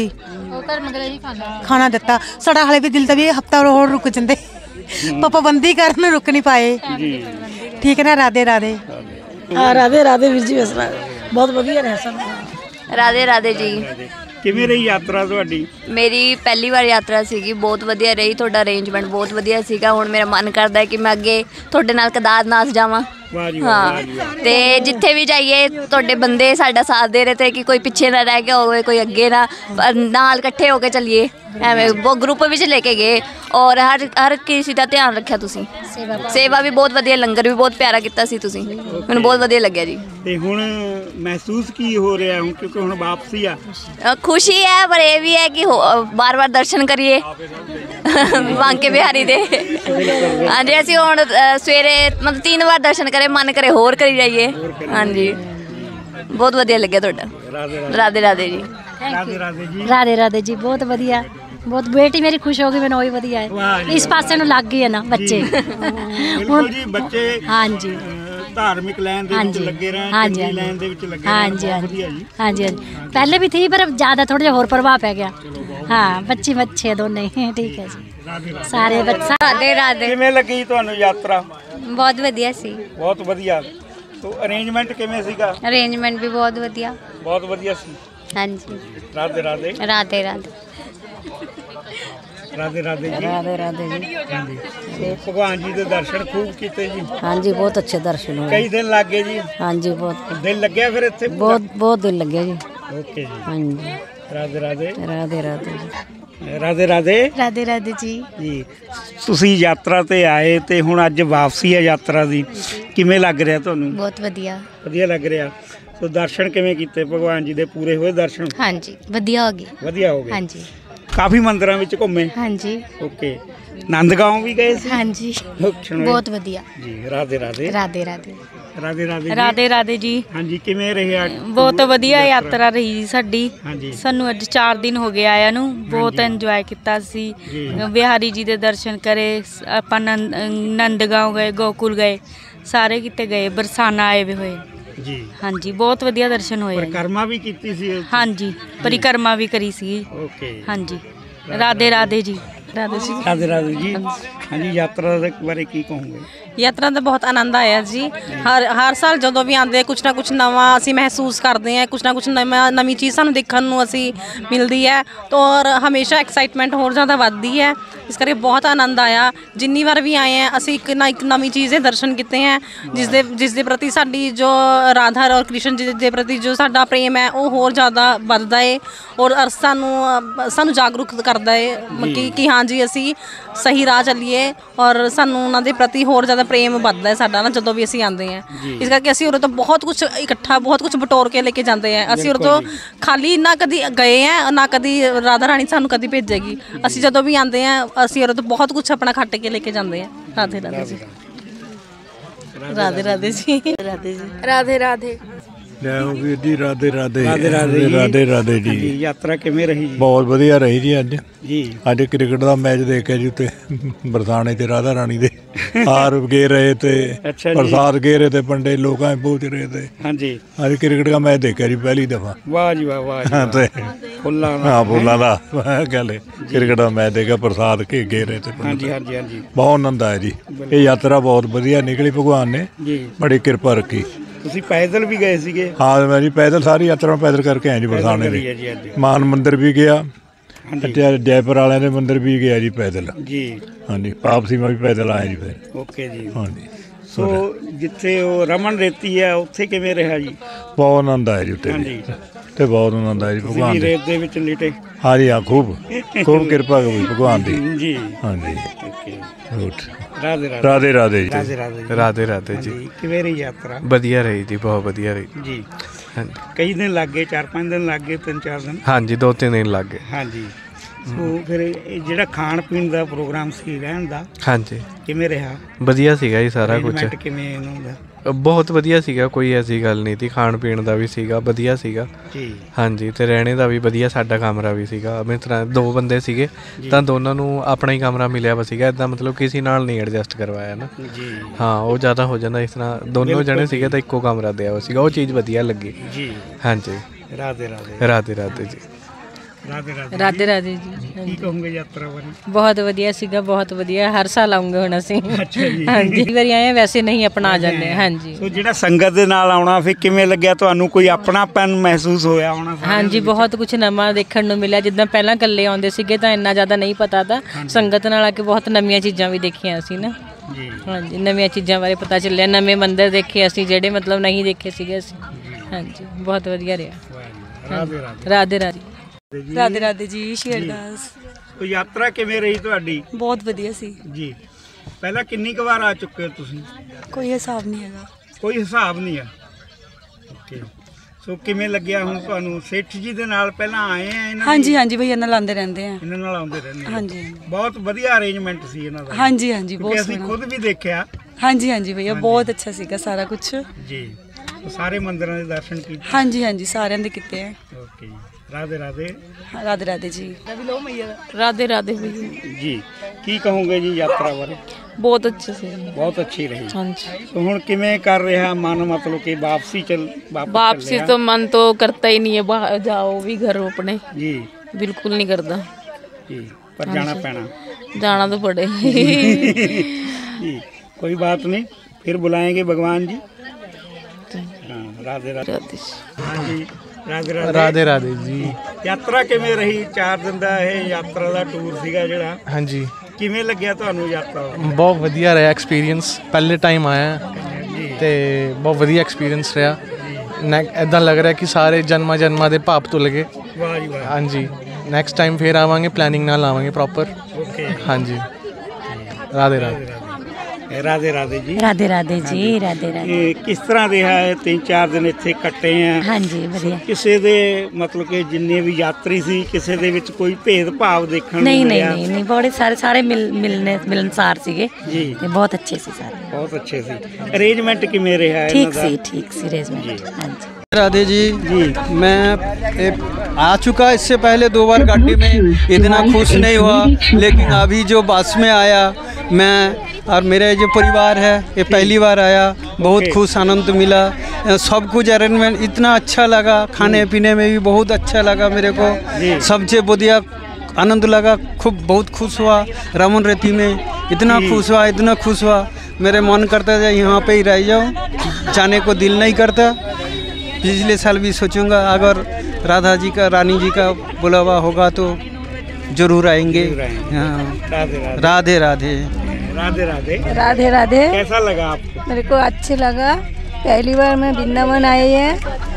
खाना दिता साडा, हाले भी दिल दा भी हफ्ता होर रुक जांदे, पाबंदी करन रुक नहीं पाए। ठीक है ना? राधे राधे। हाँ, राधे राधे वीर जी। बहुत वधिया रहा सब। राधे राधे जी। किवें रही यात्रा ਤੁਹਾਡੀ? ਮੇਰੀ ਪਹਿਲੀ ਵਾਰ ਯਾਤਰਾ ਸੀਗੀ, ਬਹੁਤ ਵਧੀਆ ਰਹੀ। ਤੁਹਾਡਾ ਅਰੇਂਜਮੈਂਟ ਬਹੁਤ ਵਧੀਆ ਸੀਗਾ। ਹੁਣ ਮੇਰਾ ਮਨ ਕਰਦਾ ਹੈ ਕਿ ਮੈਂ ਅੱਗੇ ਤੁਹਾਡੇ ਨਾਲ ਕੇਦਾਰਨਾਥ ਜਾਵਾਂ। ਹਾਂ, ਤੇ ਜਿੱਥੇ ਵੀ ਜਾਈਏ ਤੁਹਾਡੇ ਬੰਦੇ ਸਾਡਾ ਸਾਥ ਦੇ ਰਹੇ ਤੇ ਕਿ ਕੋਈ ਪਿੱਛੇ ਨਾ ਰਹਿ ਗਿਆ ਹੋਵੇ, ਕੋਈ ਅੱਗੇ ਨਾ, ਨਾਲ ਇਕੱਠੇ ਹੋ ਕੇ ਚੱਲੀਏ। ਐਵੇਂ ਬਹੁਤ ਗਰੁੱਪ ਵਿੱਚ ਲੈ ਕੇ ਗਏ ਔਰ ਹਰ ਕਿਸੇ ਦਾ ਧਿਆਨ ਰੱਖਿਆ ਤੁਸੀਂ। ਸੇਵਾ ਵੀ ਬਹੁਤ ਵਧੀਆ, ਲੰਗਰ ਵੀ ਬਹੁਤ ਪਿਆਰਾ ਕੀਤਾ ਸੀ ਤੁਸੀਂ। ਮੈਨੂੰ ਬਹੁਤ ਵਧੀਆ ਲੱਗਿਆ ਜੀ। ਤੇ ਹੁਣ ਮਹਿਸੂਸ ਕੀ ਹੋ ਰਿਹਾ ਹੁਣ, ਕਿਉਂਕਿ ਹੁਣ ਵਾਪਸੀ ਆ? ਖੁਸ਼ੀ ਹੈ, ਪਰ ਇਹ ਵੀ ਹੈ ਕਿ ਬਾਰ-ਬਾਰ ਦਰਸ਼ਨ ਕਰੀਏ ਬਾਂਕੇ ਬਿਹਾਰੀ ਦੇ। ਹਾਂਜੀ, ਅਸੀਂ ਹੁਣ ਸਵੇਰੇ ਮਤਲਬ 3 ਵਾਰ ਦਰਸ਼ਨ ਕਰੇ, ਮਨ ਕਰੇ ਹੋਰ ਕਰੀ ਜਾਈਏ। ਹਾਂਜੀ, ਬਹੁਤ ਵਧੀਆ ਲੱਗਿਆ ਤੁਹਾਡਾ। ਰਾਧੇ ਰਾਧੇ ਜੀ। राधे राधे जी। राधे राधे जी, बहुत वधिया। ਬਹੁਤ ਬੇਟੀ ਮੇਰੀ ਖੁਸ਼ ਹੋ ਗਈ, ਮੈਨੂੰ ਉਹੀ ਵਧੀਆ ਹੈ। ਇਸ ਪਾਸੇ ਨੂੰ ਲੱਗ ਗਏ ਹੈ ਨਾ ਬੱਚੇ। ਬਿਲਕੁਲ ਜੀ, ਬੱਚੇ ਹਾਂਜੀ ਧਾਰਮਿਕ ਲਾਈਨ ਦੇ ਵਿੱਚ ਲੱਗੇ ਰਹਿਣ, ਚੰਗੀ ਲਾਈਨ ਦੇ ਵਿੱਚ ਲੱਗੇ ਰਹਿਣ, ਬਹੁਤ ਵਧੀਆ ਜੀ। ਹਾਂਜੀ ਪਹਿਲੇ ਵੀ थी पर ज़्यादा थोड़ा जिहा होर प्रभाव पै गया। हाँ बच्चे अच्छे दोनों ही ठीक है जी। सारे बच्चे ਰਾਧੇ ਰਾਧੇ। ਕਿਵੇਂ ਲੱਗੀ ਤੁਹਾਨੂੰ ਯਾਤਰਾ? ਬਹੁਤ ਵਧੀਆ ਸੀ। ਬਹੁਤ ਵਧੀਆ। ਤੋ ਅਰੇਂਜਮੈਂਟ ਕਿਵੇਂ ਸੀਗਾ? ਅਰੇਂਜਮੈਂਟ ਵੀ ਬਹੁਤ ਵਧੀਆ। ਬਹੁਤ ਵਧੀਆ ਸੀ। ਹਾਂਜੀ। ਰਾਧੇ ਰਾਧੇ। ਰਾਧੇ ਰਾਧੇ। ਰਾਧੇ ਰਾਧੇ ਜੀ। राधे राधे जी। ਹਾਂਜੀ। ਸੋ ਭਗਵਾਨ ਜੀ ਦੇ ਦਰਸ਼ਨ ਖੂਬ ਕੀਤੇ ਜੀ? हाँ जी बहुत अच्छे दर्शन हुए। ਕਈ ਦਿਨ ਲੱਗ ਗਏ ਜੀ? हाँ जी बहुत ਦਿਲ ਲੱਗਿਆ ਫਿਰ ਇੱਥੇ? बहुत दिल लग गया जी। ਓਕੇ ਜੀ। हाँ जी। ਰਾਧੇ ਰਾਧੇ। राधे राधे जी। ਰਾਧੇ ਰਾਧੇ। ਰਾਧੇ ਰਾਧੇ ਜੀ। ਜੀ ਤੁਸੀਂ ਯਾਤਰਾ ਤੇ ਆਏ ਤੇ ਹੁਣ ਅੱਜ ਵਾਪਸੀ ਹੈ ਯਾਤਰਾ ਦੀ, ਕਿਵੇਂ ਲੱਗ ਰਿਹਾ ਤੁਹਾਨੂੰ? ਬਹੁਤ ਵਧੀਆ। ਵਧੀਆ ਲੱਗ ਰਿਹਾ। ਸੋ ਦਰਸ਼ਨ ਕਿਵੇਂ ਕੀਤੇ ਭਗਵਾਨ ਜੀ ਦੇ? ਪੂਰੇ ਹੋਏ ਦਰਸ਼ਨ? ਹਾਂਜੀ ਵਧੀਆ ਹੋ ਗਏ। ਵਧੀਆ ਹੋ ਗਏ। ਹਾਂਜੀ। ਕਾਫੀ ਮੰਦਿਰਾਂ ਵਿੱਚ ਘੁੰਮੇ? ਹਾਂਜੀ। ਓਕੇ। ਨੰਦਗਾਂਵ ਵੀ ਗਏ ਸੀ? ਹਾਂਜੀ ਬਹੁਤ ਵਧੀਆ ਜੀ। ਰਾਧੇ ਰਾਧੇ। ਰਾਧੇ ਰਾਧੇ। ਰਾਧੇ ਰਾਧੇ। ਰਾਧੇ ਰਾਧੇ ਜੀ। ਹਾਂਜੀ ਕਿਵੇਂ ਰਿਹਾ? ਬਹੁਤ ਵਧੀਆ ਯਾਤਰਾ ਰਹੀ ਜੀ ਸਾਡੀ। ਹਾਂਜੀ। ਸਾਨੂੰ ਅੱਜ 4 ਦਿਨ ਹੋ ਗਏ ਆਇਆ ਨੂੰ, ਬਹੁਤ ਇੰਜੋਏ ਕੀਤਾ ਸੀ। ਬਿਹਾਰੀ ਜੀ ਦੇ ਦਰਸ਼ਨ ਕਰੇ, ਆਪਾਂ ਨੰਦਗਾਂਵ ਗਏ, ਗੋਕੁਲ ਗਏ, ਸਾਰੇ ਕਿਤੇ ਗਏ, ਬਰਸਾਨਾ ਆਏ ਵੀ ਹੋਏ ਜੀ। ਹਾਂਜੀ ਬਹੁਤ ਵਧੀਆ ਦਰਸ਼ਨ ਹੋਏ। ਪਰਿਕਰਮਾ ਵੀ ਕੀਤੀ ਸੀ? ਹਾਂਜੀ ਪਰਿਕਰਮਾ ਵੀ ਕਰੀ ਸੀ। ਓਕੇ। ਹਾਂਜੀ ਰਾਧੇ ਰਾਧੇ ਜੀ। ਰਾਧੇ ਜੀ। ਰਾਧੇ ਰਾਧੇ ਜੀ। ਹਾਂਜੀ ਯਾਤਰਾ ਦੇ ਬਾਰੇ ਕੀ ਕਹੋਗੇ? ਯਾਤਰਾ ਦਾ ਬਹੁਤ ਆਨੰਦ ਆਇਆ ਜੀ। ਹਰ ਸਾਲ ਜਦੋਂ ਵੀ ਆਉਂਦੇ ਕੁਛ ਨਾ ਕੁਛ ਨਵਾਂ ਅਸੀਂ ਮਹਿਸੂਸ ਕਰਦੇ ਹਾਂ, ਕੁਛ ਨਾ ਕੁਛ ਨਵੀਂ ਚੀਜ਼ ਸਾਨੂੰ ਦੇਖਣ ਨੂੰ ਅਸੀਂ ਮਿਲਦੀ ਹੈ ਤਾਂ ਔਰ ਹਮੇਸ਼ਾ ਐਕਸਾਈਟਮੈਂਟ ਹੋਰ ਜ਼ਿਆਦਾ ਵੱਧਦੀ ਹੈ। ਇਸ ਕਰਕੇ ਬਹੁਤ ਆਨੰਦ ਆਇਆ। ਜਿੰਨੀ ਵਾਰ ਵੀ ਆਏ ਹਾਂ ਅਸੀਂ ਇੱਕ ਨਾ ਇੱਕ ਨਵੀਂ ਚੀਜ਼ ਦੇ ਦਰਸ਼ਨ ਕੀਤੇ ਹੈ, ਜਿਸ ਦੇ ਪ੍ਰਤੀ ਸਾਡੀ ਜੋ ਰਾਧਾ ਔਰ ਕ੍ਰਿਸ਼ਨ ਜੀ ਦੇ ਪ੍ਰਤੀ ਜੋ ਸਾਡਾ ਪ੍ਰੇਮ ਹੈ ਉਹ ਹੋਰ ਜ਼ਿਆਦਾ ਵੱਧਦਾ ਹੈ ਔਰ ਸਾਨੂੰ ਜਾਗਰੂਕ ਕਰਦਾ ਹੈ ਕਿ ਹਾਂ ਜੀ ਅਸੀਂ ਸਹੀ ਰਾਹ ਚੱਲੀਏ ਔਰ ਸਾਨੂੰ ਉਹਨਾਂ ਦੇ ਪ੍ਰਤੀ ਹੋਰ ਜ਼ਿਆਦਾ ਪ੍ਰੇਮ ਵੱਧਦਾ ਹੈ ਸਾਡਾ ਨਾ ਜਦੋਂ ਵੀ ਅਸੀਂ ਆਉਂਦੇ ਹਾਂ। ਇਸ ਕਰਕੇ ਅਸੀਂ ਉਰੇ ਤੋਂ ਬਹੁਤ ਕੁਝ ਇਕੱਠਾ ਬਹੁਤ ਕੁਝ ਬਟੋਰ ਕੇ ਲੈ ਕੇ ਜਾਂਦੇ ਹਾਂ। ਅਸੀਂ ਉਰੇ ਤੋਂ ਖਾਲੀ ਨਾ ਕਦੀ ਗਏ ਹੈ ਨਾ ਕਦੀ ਰਾਧਾ ਰਾਣੀ ਸਾਨੂੰ ਕਦੀ ਭੇਜੇਗੀ। ਅਸੀਂ ਜਦੋਂ ਵੀ ਆਉਂਦੇ ਹਾਂ ਅਸੀਂ ਉਰੇ ਤੋਂ ਬਹੁਤ ਕੁਝ ਆਪਣਾ ਖੱਟ ਕੇ ਲੈ ਕੇ ਜਾਂਦੇ ਹਾਂ। ਰਾਧੇ ਰਾਧੇ ਜੀ। ਰਾਧੇ ਰਾਧੇ ਜੀ। ਰਾਧੇ ਜੀ। ਰਾਧੇ ਰਾਧੇ। ਜੈ ਹੋ ਵੀਰ ਜੀ। ਰਾਧੇ ਰਾਧੇ। ਰਾਧੇ ਰਾਧੇ। ਰਾਧੇ ਰਾਧੇ ਜੀ। ਯਾਤਰਾ ਕਿਵੇਂ ਰਹੀ ਜੀ? ਬਹੁਤ ਵਧੀਆ ਰਹੀ ਜੀ। ਅੱਜ ਜੀ ਕ੍ਰਿਕਟ ਦਾ ਮੈਚ ਦੇਖਿਆ ਜੀ ਉੱਤੇ ਬਰਸਾਨੇ ਤੇ ਰਾਧਾ ਰਾਣੀ ਦੇ ਹਾਰ ਗੇ ਰਹੇ ਤੇ ਪ੍ਰਸਾਦ ਗੇ ਰਹੇ ਤੇ ਪੰਡੇ ਲੋਕਾਂ ਪਹੁੰਚ ਰਹੇ थे। ਹਾਂਜੀ ਅੱਜ ਕ੍ਰਿਕਟ ਦਾ ਮੈਚ ਦੇਖਿਆ ਜੀ ਪਹਿਲੀ ਦਫਾ। ਵਾਹ ਜੀ ਵਾਹ। ਵਾਹ ਤੇ ਫੁੱਲਾਂ ਦਾ ਗੱਲ ਕ੍ਰਿਕਟ ਦਾ ਮੈਚ ਦੇਖਿਆ, ਪ੍ਰਸਾਦ ਕੇ ਗੇ ਰਹੇ ਤੇ। ਹਾਂਜੀ ਹਾਂਜੀ ਹਾਂਜੀ ਬਹੁਤ ਆਨੰਦ ਆਇਆ ਜੀ। ਇਹ ਯਾਤਰਾ ਬਹੁਤ ਵਧੀਆ ਨਿਕਲੀ, ਭਗਵਾਨ ਨੇ ਬੜੀ ਕਿਰਪਾ ਰੱਖੀ। ਤੁਸੀਂ ਪੈਦਲ ਵੀ ਗਏ ਸੀਗੇ? ਹਾਂ ਮੈਂ ਜੀ ਪੈਦਲ ਸਾਰੀ ਯਾਤਰਾ ਪੈਦਲ ਕਰਕੇ ਆਏ ਜੀ ਬਰਸਾਨੇ ਦੀ। ਮਾਨ ਮੰਦਿਰ ਵੀ ਗਿਆ, ਜੈਪੁਰ ਵਾਲਿਆਂ ਦੇ ਮੰਦਿਰ ਵੀ ਗਿਆ ਜੀ ਪੈਦਲ ਜੀ। ਹਾਂਜੀ ਵਾਪਸੀ ਮੈਂ ਵੀ ਪੈਦਲ ਆਇਆ ਜੀ ਫਿਰ। ਓਕੇ ਜੀ। ਹਾਂਜੀ ਸੋ ਜਿੱਥੇ ਉਹ ਰਮਨ ਰੇਤੀ ਹੈ ਉੱਥੇ ਕਿਵੇਂ ਰਿਹਾ ਜੀ? ਬਹੁਤ ਆਨੰਦ ਆਇਆ ਜੀ ਉੱਥੇ ਤੇ ਬਹੁਤ ਆਨੰਦ ਆਇਆ ਜੀ ਭਗਵਾਨ ਦੇ। ਰੇਤ ਦੇ ਵਿੱਚ ਲਿਟੇ? ਹਾਂਜੀ ਹਾਂ ਖੂਬ ਕਿਰਪਾ ਹੋਈ ਭਗਵਾਨ ਦੀ ਜੀ। ਹਾਂਜੀ। ਰਾਧੇ ਰਾਧੇ ਰਾਧੇ ਜੀ। ਰਾਧੇ ਰਾਧੇ ਜੀ। ਕਿਵੇਂ ਰਹੀ ਯਾਤਰਾ? ਵਧੀਆ ਰਹੀ ਜੀ, ਬਹੁਤ ਵਧੀਆ ਰਹੀ ਜੀ। ਕਈ ਦਿਨ ਲੱਗ ਗਏ? 4-5 ਦਿਨ ਲੱਗ ਗਏ? 3-4 ਦਿਨ? ਹਾਂਜੀ 2-3 ਦਿਨ ਲੱਗ ਗਏ। ਹਾਂਜੀ। ਸੋ ਫਿਰ ਜਿਹੜਾ ਖਾਣ ਪੀਣ ਦਾ ਪ੍ਰੋਗਰਾਮ ਸੀ ਰਹਿਣ ਦਾ, ਹਾਂਜੀ ਕਿਵੇਂ ਰਿਹਾ? ਵਧੀਆ ਸੀਗਾ ਜੀ ਸਾਰਾ ਕੁਝ। ਕਿਵੇਂ ਇਹਨਾਂ ਦਾ? ਬਹੁਤ ਵਧੀਆ ਸੀਗਾ, ਕੋਈ ਐਸੀ ਗੱਲ ਨਹੀਂ ਸੀ। ਖਾਣ ਪੀਣ ਦਾ ਵੀ ਸੀਗਾ, ਵਧੀਆ ਸੀਗਾ ਜੀ। ਹਾਂਜੀ ਤੇ ਰਹਿਣੇ ਦਾ ਵੀ ਵਧੀਆ, ਸਾਡਾ ਕਮਰਾ ਵੀ ਸੀਗਾ। ਮੈਂ ਤਰ੍ਹਾਂ 2 ਬੰਦੇ ਸੀਗੇ ਤਾਂ ਦੋਨਾਂ ਨੂੰ ਆਪਣਾ ਹੀ ਕਮਰਾ ਮਿਲਿਆ ਵਾ ਸੀਗਾ। ਇੱਦਾਂ ਮਤਲਬ ਕਿਸੇ ਨਾਲ ਨਹੀਂ ਐਡਜਸਟ ਕਰਵਾਇਆ ਨਾ। ਹਾਂ ਉਹ ਜ਼ਿਆਦਾ ਹੋ ਜਾਂਦਾ ਇਸ ਤਰ੍ਹਾਂ। ਦੋਨੋਂ ਜਣੇ ਸੀਗੇ ਤਾਂ ਇੱਕੋ ਕਮਰਾ ਦਿਆ ਵਾ ਸੀਗਾ, ਉਹ ਚੀਜ਼ ਵਧੀਆ ਲੱਗੀ ਜੀ। ਹਾਂਜੀ। ਰਾਧੇ ਰਾਧੇ। ਰਾਧੇ ਰਾਧੇ ਜੀ। ਰਾਧੇ ਰਾਧੇ ਜੀ। ਕੀ ਕਹੋਗੇ ਯਾਤਰਾ ਬਾਰੇ? ਬਹੁਤ ਵਧੀਆ ਸੀਗਾ, ਬਹੁਤ ਵਧੀਆ। ਹਰ ਸਾਲ ਆਉਂਗੇ ਹੁਣ ਅਸੀਂ। ਅੱਛਾ ਜੀ। ਹਾਂਜੀ ਇੱਕ ਵਾਰੀ ਆਏ ਵੈਸੇ ਨਹੀਂ ਆਪਣਾ ਆ ਜਾਂਦੇ। ਹਾਂਜੀ। ਸੋ ਜਿਹੜਾ ਸੰਗਤ ਦੇ ਨਾਲ ਆਉਣਾ ਫਿਰ ਕਿਵੇਂ ਲੱਗਿਆ ਤੁਹਾਨੂੰ? ਕੋਈ ਆਪਣਾਪਨ ਮਹਿਸੂਸ ਹੋਇਆ ਹੋਣਾ? ਹਾਂਜੀ ਬਹੁਤ ਕੁਝ ਨਵਾਂ ਦੇਖਣ ਨੂੰ ਮਿਲਿਆ। ਜਿੱਦਾਂ ਪਹਿਲਾਂ ਇਕੱਲੇ ਆਉਂਦੇ ਸੀਗੇ ਤਾਂ ਇੰਨਾ ਜ਼ਿਆਦਾ ਨਹੀਂ ਪਤਾ ਤਾਂ ਸੰਗਤ ਨਾਲ ਆ ਕੇ ਬਹੁਤ ਨਵੀਆਂ ਚੀਜ਼ਾਂ ਵੀ ਦੇਖੀਆਂ ਅਸੀਂ ਨਾ। ਜੀ। ਹਾਂਜੀ ਨਵੀਆਂ ਚੀਜ਼ਾਂ ਬਾਰੇ ਪਤਾ ਚੱਲਿਆ, ਨਵੇਂ ਮੰਦਿਰ ਦੇਖੇ ਅਸੀਂ ਜਿਹੜੇ ਮਤਲਬ ਨਹੀਂ ਦੇਖੇ ਸੀਗੇ ਅਸੀਂ। ਹਾਂਜੀ ਬਹੁਤ ਵਧੀਆ ਰਿਹਾ। ਰਾਧੇ ਰਾਧੇ। ਰਾਧੇ ਰਾਧੇ ਜੀ। ਸ਼੍ਰੀ ਅਰਦਾਸ। ਉਹ ਯਾਤਰਾ ਕਿਵੇਂ ਰਹੀ ਤੁਹਾਡੀ? ਬਹੁਤ ਵਧੀਆ ਸੀ ਜੀ। ਪਹਿਲਾਂ ਕਿੰਨੀ ਕੁ ਵਾਰ ਆ ਚੁੱਕੇ ਹੋ ਤੁਸੀਂ? ਕੋਈ ਹਿਸਾਬ ਨਹੀਂ ਹੈਗਾ। ਕੋਈ ਹਿਸਾਬ ਨਹੀਂ ਆ। ਓਕੇ। ਸੋ ਕਿਵੇਂ ਲੱਗਿਆ ਹੁਣ ਤੁਹਾਨੂੰ? ਸੇਠ ਜੀ ਦੇ ਨਾਲ ਪਹਿਲਾਂ ਆਏ ਆ ਇਹਨਾਂ? ਹਾਂਜੀ ਹਾਂਜੀ ਭਈਆ ਨਾਲ ਆਉਂਦੇ ਰਹਿੰਦੇ ਆ। ਇਹਨਾਂ ਨਾਲ ਆਉਂਦੇ ਰਹਿੰਦੇ? ਹਾਂਜੀ। ਬਹੁਤ ਵਧੀਆ ਅਰੇਂਜਮੈਂਟ ਸੀ ਇਹਨਾਂ ਦਾ? ਹਾਂਜੀ ਹਾਂਜੀ ਬਹੁਤ ਅਸੀਂ ਖੁਦ ਵੀ ਦੇਖਿਆ। ਹਾਂਜੀ ਹਾਂਜੀ ਭਈਆ ਬਹੁਤ ਅੱਛਾ ਸੀਗਾ ਸਾਰਾ ਕੁਝ ਜੀ। ਸਾਰੇ ਮੰਦਿਰਾਂ ਦੇ ਦਰਸ਼ਨ ਕੀਤੇ? ਹਾਂਜੀ ਹਾਂਜੀ ਸਾਰਿਆਂ ਦੇ ਕੀਤੇ ਆ। ਓਕੇ ਜੀ। राधे राधे। राधे राधे जी। राधे राधे जी की कहोगे जी यात्रा बारे? बहुत अच्छे से, बहुत अच्छी रही। हाँ जी। तो हुण किवें कर रहा मन, मतलब कि वापसी तो मन तो करता ही नहीं है, बाहर जाओ भी घर अपने जी बिल्कुल नहीं करता जी, पर जाना पैना, जाना तो पड़े। जी कोई बात नहीं, फिर बुलाएंगे भगवान जी। हाँ राधे राधे। हाँ जी राधे राधे। राधे राधे जी। यात्रा किवें रही? 4 दिन ਦਾ ਇਹ यात्रा ਦਾ ਟੂਰ ਸੀਗਾ ਜਿਹੜਾ। ਹਾਂਜੀ ਕਿਵੇਂ ਲੱਗਿਆ ਤੁਹਾਨੂੰ ਯਾਤਰਾ? ਬਹੁਤ ਵਧੀਆ ਰਿਹਾ ਐਕਸਪੀਰੀਅੰਸ, ਪਹਿਲੇ ਟਾਈਮ ਆਇਆ ਤੇ ਬਹੁਤ ਵਧੀਆ ਐਕਸਪੀਰੀਅੰਸ ਰਿਹਾ। ਇੱਦਾਂ ਲੱਗ ਰਿਹਾ ਕਿ ਸਾਰੇ ਜਨਮਾਂ ਦੇ ਭਾਵ ਤੁਲ ਗਏ। ਵਾਹ ਜੀ ਵਾਹ। ਹਾਂਜੀ ਨੈਕਸਟ ਟਾਈਮ ਫੇਰ ਆਵਾਂਗੇ, ਪਲੈਨਿੰਗ ਨਾਲ ਆਵਾਂਗੇ ਪ੍ਰੋਪਰ। ਓਕੇ ਹਾਂਜੀ ਰਾਧੇ ਰਾਧੇ। राधे राधे जी। राधे राधे जी। राधे राधे। किस तरह रहा है 3-4 दिन इत्थे कट्टे हैं? हाँ जी वधिया। किसी दे मतलब कि जिन्ने भी यात्री सी किसी दे विच कोई भेदभाव देखण नहीं नहीं नहीं नहीं, बड़े सारे मिलनसार सीगे जी, बहुत अच्छे सी सारे, बहुत अच्छे सी। अरेंजमेंट किवें रहा है? ठीक सी अरेंजमेंट। हाँ जी राधे जी। जी मैं आ चुका इससे पहले 2 बार गाड़ी में, इतना खुश नहीं हुआ, लेकिन अभी जो बस में आया मैं और मेरा जो परिवार है ये पहली बार आया, बहुत खुश आनंद मिला। सब कुछ अरेंजमेंट इतना अच्छा लगा, खाने पीने में भी बहुत अच्छा लगा मेरे को, सबसे बढ़िया आनंद लगा, खूब बहुत खुश हुआ। रमन रेती में इतना खुश हुआ मेरे मन करता था यहाँ पे ही रह जाऊँ, जाने को दिल नहीं करता। पिछले साल भी सोचूंगा अगर राधा जी का, रानी जी का बुलावा होगा तो जरूर आएंगे। हाँ राधे राधे। राधे राधे। राधे राधे। कैसा लगा आपको? मेरे को अच्छे लगा, पहली बार मैं वृंदावन आई है,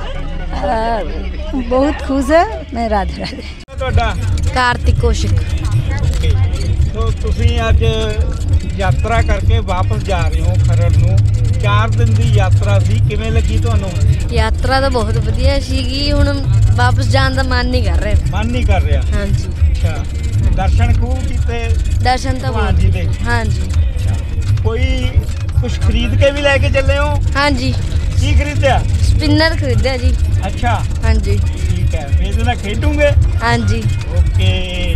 बहुत खुश है मैं। राधे राधे। कार्तिक कौशिक। तो तुसी आज यात्रा करके वापस जा रहे हो खरड़ ਨੂੰ। 4 दिन ਦੀ यात्रा ਸੀ, ਕਿਵੇਂ ਲੱਗੀ ਤੁਹਾਨੂੰ? यात्रा ਤਾਂ ਬਹੁਤ ਵਧੀਆ ਸੀਗੀ, ਹੁਣ ਵਾਪਸ ਜਾਣ ਦਾ ਮਨ ਨਹੀਂ ਕਰ ਰਿਹਾ। ਮਨ ਨਹੀਂ ਕਰ ਰਿਹਾ? ਹਾਂਜੀ। ਅੱਛਾ दर्शन खूब कीते? दर्शन तो भगवान जी दे। हाँ जी। कोई कुछ खरीद के भी लेके चले हो? हाँ जी। की खरीदा? स्पिनर खरीदा जी। अच्छा हाँ जी। ठीक है, मेरे नाल खेडूंगे? हाँ जी। ओके।